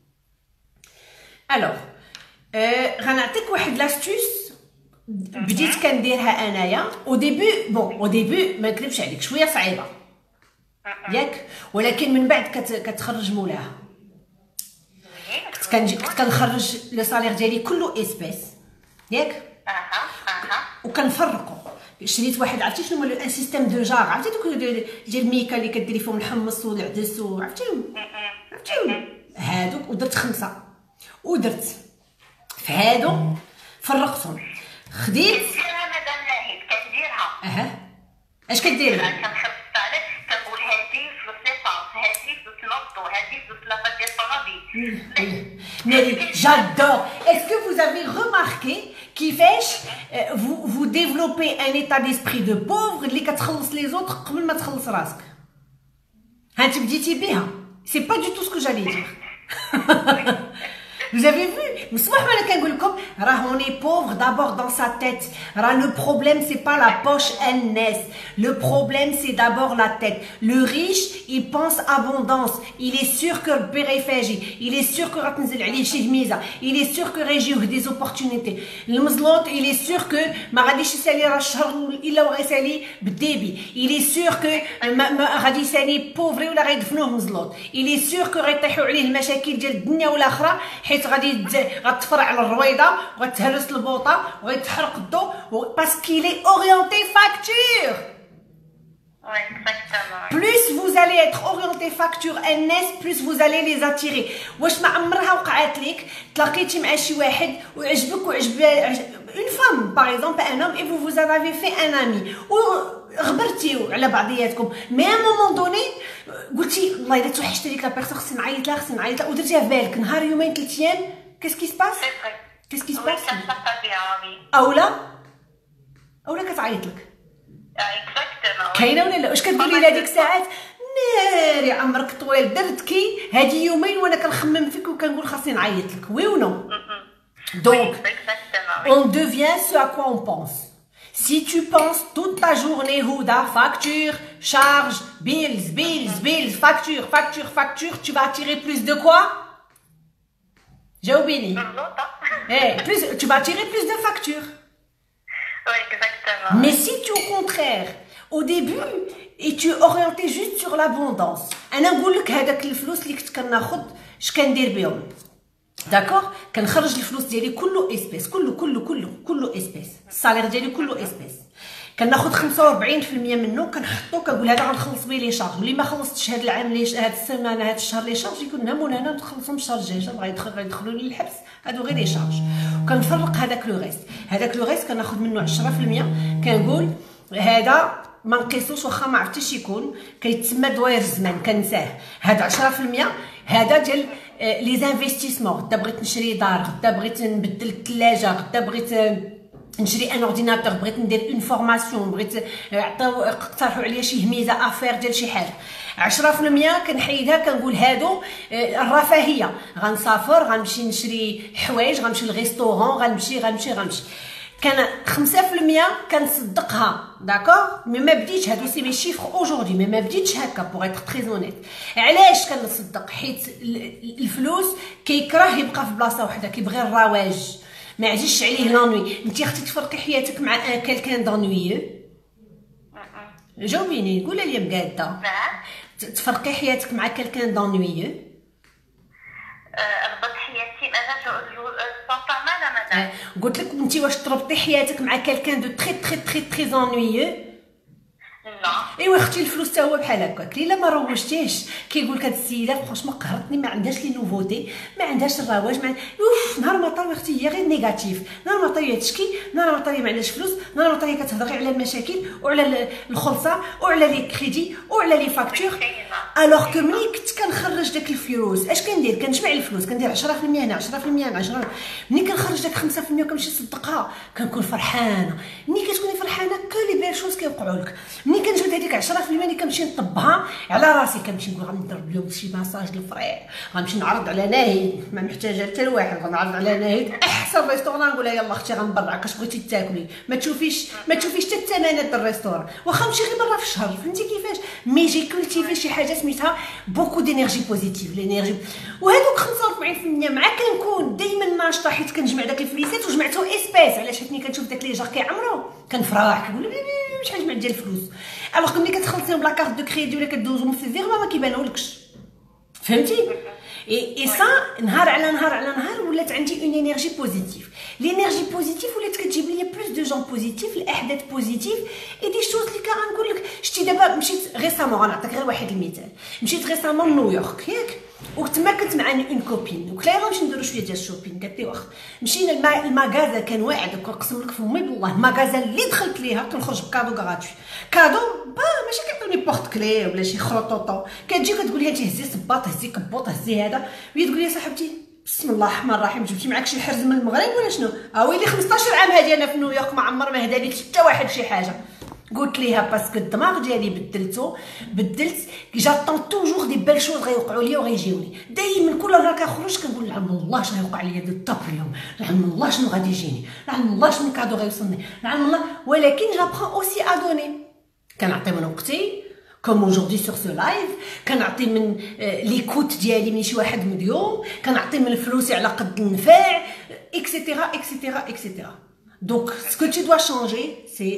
Alors غنعطيك واحد لاستوس بديت كنديرها انايا او ديبي بون او ديبي ما نكذبش عليك شويه صعيبه ياك ولكن من بعد كتخرج مولاها كنت كنجي كنت كنخرج لو صالير ديالي كله اسبيس ياك اها اها وكنفرقو شريت واحد عرفتي شنو هو ان سيستيم دو جار عرفتي دوك ديال الميكا اللي كديري فيهم الحمص والعدس وعرفتيهم عرفتيهم هادوك ودرت خمسه ودرت في هادو فرقتهم خديت كنديرها مدام ناهيد كنديرها اها اش كديرها كنخلص عليك كنقول هادي فلوس ليسانس هادي فلوس لوطو هادي فلوس لافا ديال الطوموبيل ناري j'adore est-ce que vous avez remarqué كيفاش vous vous développez un état d'esprit de pauvre اللي كتخلص لي زوطر قبل ما تخلص راسك ها انت بديتي بها c'est pas du tout ce que j'allais dire Vous avez vu? On est pauvre d'abord dans sa tête. Le problème, c'est pas la poche N S. Le problème, c'est d'abord la tête. Le riche, il pense abondance. Il est sûr que le péréfégie. Il est sûr que il est sûr que région des opportunités. Le mzlot, il est sûr que il est sûr que غادي يسالي pauvre ولا غيدفنوه مزلوط. Il est sûr que غيطيحوا عليه المشاكل ديال الدنيا والاخره حيت غادي غتفرع على الرويضه وغتهرس البوطه وغيتحرق الضو باسكيلي اورينتي فاكتور. Plus vous allez être orienté facture N S, plus vous allez les attirer. واش ما عمرها وقعت لك تلاقيتي مع شي واحد وعجبك وعجب une femme par exemple un homme et vous vous en avez fait un ami ou غبرتيو على بعضياتكم مي ا مومون دوني قلتي والله الا توحشت هذيك لا بيرسون خصني نعيط لها خصني نعيط لها ودرتيها في بالك نهار يومين ثلاث ايام كيس كي سباس كيس كي سباس اولا اولا كتعيط لك كاينه ولا لا واش كتقولي لها ديك الساعات ناري عمرك طويل درتكي هادي يومين وانا كنخمم فيك وكنقول خاصني نعيط لك وي و نو دونك on devient ce à quoi on pense. Si tu penses toute ta journée Houda, facture, charge, bills, bills, bills, facture, facture, facture, tu vas attirer plus de quoi? J'ai oublié. Eh, plus, tu vas attirer plus de factures. Oui, exactement. Mais si tu au contraire, au début, et tu es orienté juste sur l'abondance. أنا نقول لك هذاك الفلوس اللي كنت كناخذ اش كندير بهم. داكوغ كنخرج الفلوس ديالي كله اسبيس كله كله كله كله اسبيس الصالير ديالي كله اسبيس كناخذ خمسة وأربعين بالمية منه كنحطو كنقول هذا غنخلص به لي شارج ملي ما خلصتش هذا العام لي هذه السيمانه هذا الشهر لي شارج يكون هنا مولانا نخلصهم الشهر الجاي بغا يدخل غيدخلوا لي الحبس هادو غير لي شارج وكنفرق هذاك لو ريست هذاك لو ريست كناخذ منه عشرة بالمية كنقول هذا ما نقيسوش واخا ما عرفتش يكون كيتسمى دوائر الزمان كنساه هذا عشرة بالمية هذا ديال لي زانفيستيسمون غدا بغيت نشري دار غدا بغيت نبدل الثلاجه غدا بغيت نشري ان اورديناتور بغيت ندير اون فورماسيون بغيت عطاو اقترحوا عليا شي هميزه افير ديال شي حاجه عشرة بالمية كنحيدها كنقول هادو الرفاهيه غنسافر غنمشي نشري حوايج غنمشي للريستورون غنمشي غنمشي غنمشي كان خمسة بالمية كنصدقها داكوغ مي ما بديتش هادو سي مي شيفر اوجوردي مي ما بديتش هكا بوغ ايتر تري اونيت علاش كنصدق حيت الفلوس كيكره يبقى في بلاصه وحده كيبغي الرواج ما عجيش عليه لانوي انت اختي تفرقي حياتك مع ان كالكان دانويو جاوبيني قولي لي مقاده تفرقي حياتك مع كالكان دانويو ربط حياتي انا جو قلت لك انت واش تربطي حياتك مع كالكان دو تري تري تري تري انويو لا ايوا اختي الفلوس تا هو بحال هكاك الا ما روجتيش كيقول لك هاد السيده فرونشمون قهرتني ما عندهاش لي نوفوتي ما عندهاش الرواج ما اوف نهار ما طاري اختي هي غير نيجاتيف نهار ما طاري تشكي نهار ما طاري ما عندهاش فلوس نهار ما طاري كتهضري على المشاكل وعلى الخلصه وعلى لي كريدي وعلى لي فاكتور الوغ كو ملي كنت كنخرج داك الفلوس اش كندير كنجمع الفلوس كندير عشرة بالمية هنا عشرة بالمية هنا عشرة ملي كنخرج داك خمسة بالمية وكنمشي نصدقها كنكون فرحانه ملي كتكوني فرحانه كل لي بيل شوز كيوقعوا لك ملي كنجبد هذيك عشرة بالمية اللي كنمشي نطبها على راسي كنمشي نقول غندير اليوم شي ماساج للفريق غنمشي نعرض على ناهيد ما محتاجه حتى لواحد غنعرض على ناهيد احسن ريستوران نقول لها يلا اختي غنبرعك اش بغيتي تاكلي ما تشوفيش ما تشوفيش حتى الثمانات د الريستوران واخا نمشي غير مره في الشهر فهمتي كيفاش مي جي كولتيفي شي حاجه سميتها بوكو دينيرجي بوزيتيف لينيرجي وهذوك خمسة وأربعين بالمية مع كنكون دائما ناشطه حيت كنجمع داك الفليسات وجمعتو اسباس علاش حيت ملي كنشوف داك لي جار كيعمرو كنفرح كنقول شحال جمعت ديال الفلوس الوغ ملي كتخلصيهم بلا كارت دو كريدي ولا كدوزهم في الفيغما ما كيبانولكش فهمتي اي اي سا نهار على نهار على نهار ولات عندي اون انرجي بوزيتيف لينيرجي بوزيتيف ولات كتجيب لي بلوس دو جون بوزيتيف الاحداث بوزيتيف اي دي شوز اللي كنقول لك شتي دابا مشيت ريسامون غنعطيك غير واحد المثال مشيت ريسامون لنيويورك ياك وتما كنت مع اون كوبين وقلت لها يلاه نمشي نديرو شويه ديال الشوبين قالت لي واخا مشينا الماغازا كان واعد كنقسم لك فمي بالله الماغازا اللي دخلت ليها كنخرج بكادو غراتوي كادو با ماشي كيعطوني بورت كلي ولا شي خروطوطو كتجي كتقول لي تهزي صباط هزي كبوط هزي هذا وهي تقول لي صاحبتي بسم الله الرحمن الرحيم جبتي معاك شي حرز من المغرب ولا شنو ها ويلي خمسطاش عام هادي انا في نيويورك ما عمر ما هدا لي حتى واحد شي حاجه قلت ليها باسكو الدماغ ديالي بدلتو بدلت جاطون توجور دي بال شوز غيوقعوا ليا وغيجيوني دائما كل نهار كنخرج كنقول لعم الله شنو غيوقع ليا دو الطاب اليوم لعم الله شنو غادي يجيني لعم الله شنو كادو غيوصلني لعم الله ولكن جابخون اوسي ادوني كنعطي من وقتي كوم اجوردي سور سو لايف كنعطي من ليكوت ديالي من شي واحد مليون كنعطي من فلوسي على قد النفع اكسيتيرا اكسيتيرا اكسيتيرا. Donc, ce que tu dois changer, c'est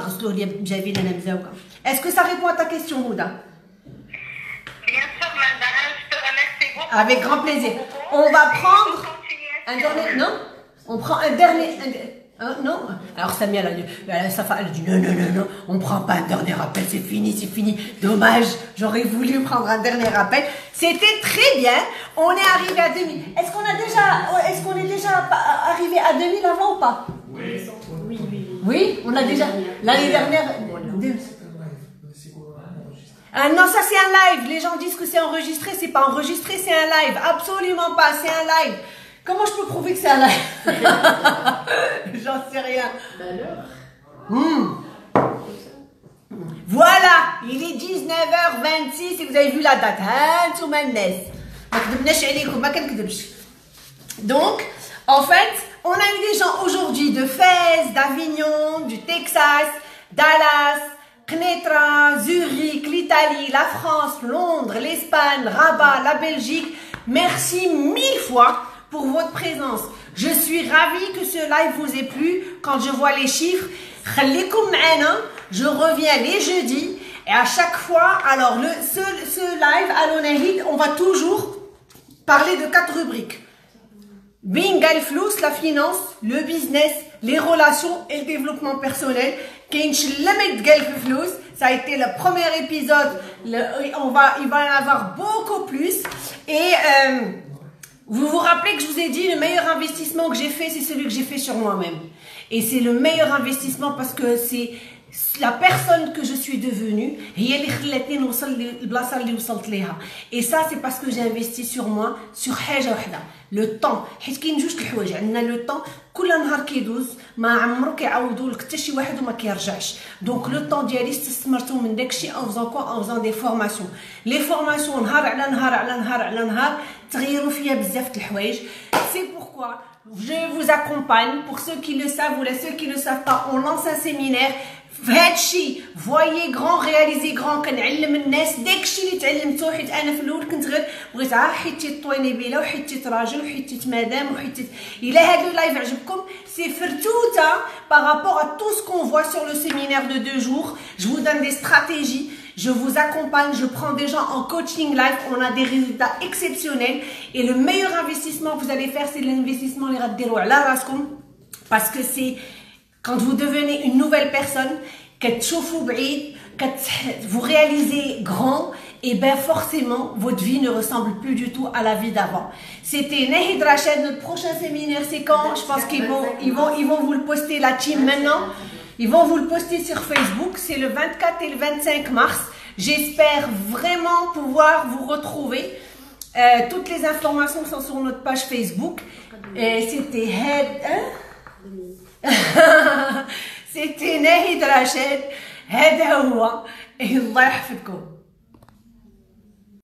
Est-ce que ça répond à ta question, Houda? Bien sûr, madame, je te remercie beaucoup. Avec grand plaisir. On va prendre un dernier... Non? On prend un dernier... Un, hein, non? Alors, Samia, elle a dit, elle a dit non, non, non, non, on ne prend pas un dernier appel, c'est fini, c'est fini. Dommage, j'aurais voulu prendre un dernier appel. C'était très bien. On est arrivé à deux mille. Est-ce qu'on a déjà... Est-ce qu'on est déjà arrivé à deux mille avant ou pas? Oui, oui, oui. Oui, on a déjà l'année dernière. Ah non, ça c'est un live. Les gens disent que c'est enregistré. C'est pas enregistré, c'est un live. Absolument pas, c'est un live. Comment je peux prouver que c'est un live? J'en sais rien. Hmm. Voilà, il est dix-neuf heures vingt-six et vous avez vu la date. Donc, en fait, on a eu des gens aujourd'hui de Fès, d'Avignon, du Texas, Dallas, Knetra, Zurich, l'Italie, la France, Londres, l'Espagne, Rabat, la Belgique. Merci mille fois pour votre présence. Je suis ravie que ce live vous ait plu. Quand je vois les chiffres, je reviens les jeudis et à chaque fois, alors le, ce, ce live à l'Onahid, on va toujours parler de quatre rubriques. Bingal Flous, la finance, le business, les relations et le développement personnel. Ça a été le premier épisode. Le, on va, il va y en avoir beaucoup plus. Et euh, vous vous rappelez que je vous ai dit, le meilleur investissement que j'ai fait, c'est celui que j'ai fait sur moi-même. Et c'est le meilleur investissement parce que c'est la personne que je suis devenue. Et ça, c'est parce que j'ai investi sur moi, sur le temps. Le temps, donc le temps d'y aller, en faisant quoi? En faisant des formations. Les formations, c'est pourquoi je vous accompagne. Pour ceux qui le savent ou ceux qui ne le savent pas, on lance un séminaire. فهادشي voyez grand réaliser grand كنعلم الناس داكشي اللي تعلمته. حيت انا في الاول كنت غير بغيت عا حيتي طوينيبيله وحيتي راجل وحيتي مدام وحيتي. الى هذا اللايف عجبكم سي فرتوتا par rapport à tout ce qu'on voit sur le séminaire de deux jours. Je vous donne des stratégies, je vous accompagne, je prends des gens en coaching live, on a des résultats exceptionnels. Et le meilleur investissement que vous allez faire, c'est l'investissement les raddirou ala raskom, parce que c'est quand vous devenez une nouvelle personne, que vous réalisez grand, et bien forcément, votre vie ne ressemble plus du tout à la vie d'avant. C'était Nahid Rachid. Notre prochain séminaire, c'est quand? Je pense qu'ils vont, ils vont, ils vont vous le poster, la team, maintenant. Ils vont vous le poster sur Facebook. C'est le vingt-quatre et le vingt-cinq mars. J'espère vraiment pouvoir vous retrouver. Euh, toutes les informations sont sur notre page Facebook. C'était Head... Hein? C'était Nahid Rachid. هذا هو. الله يحفظكم.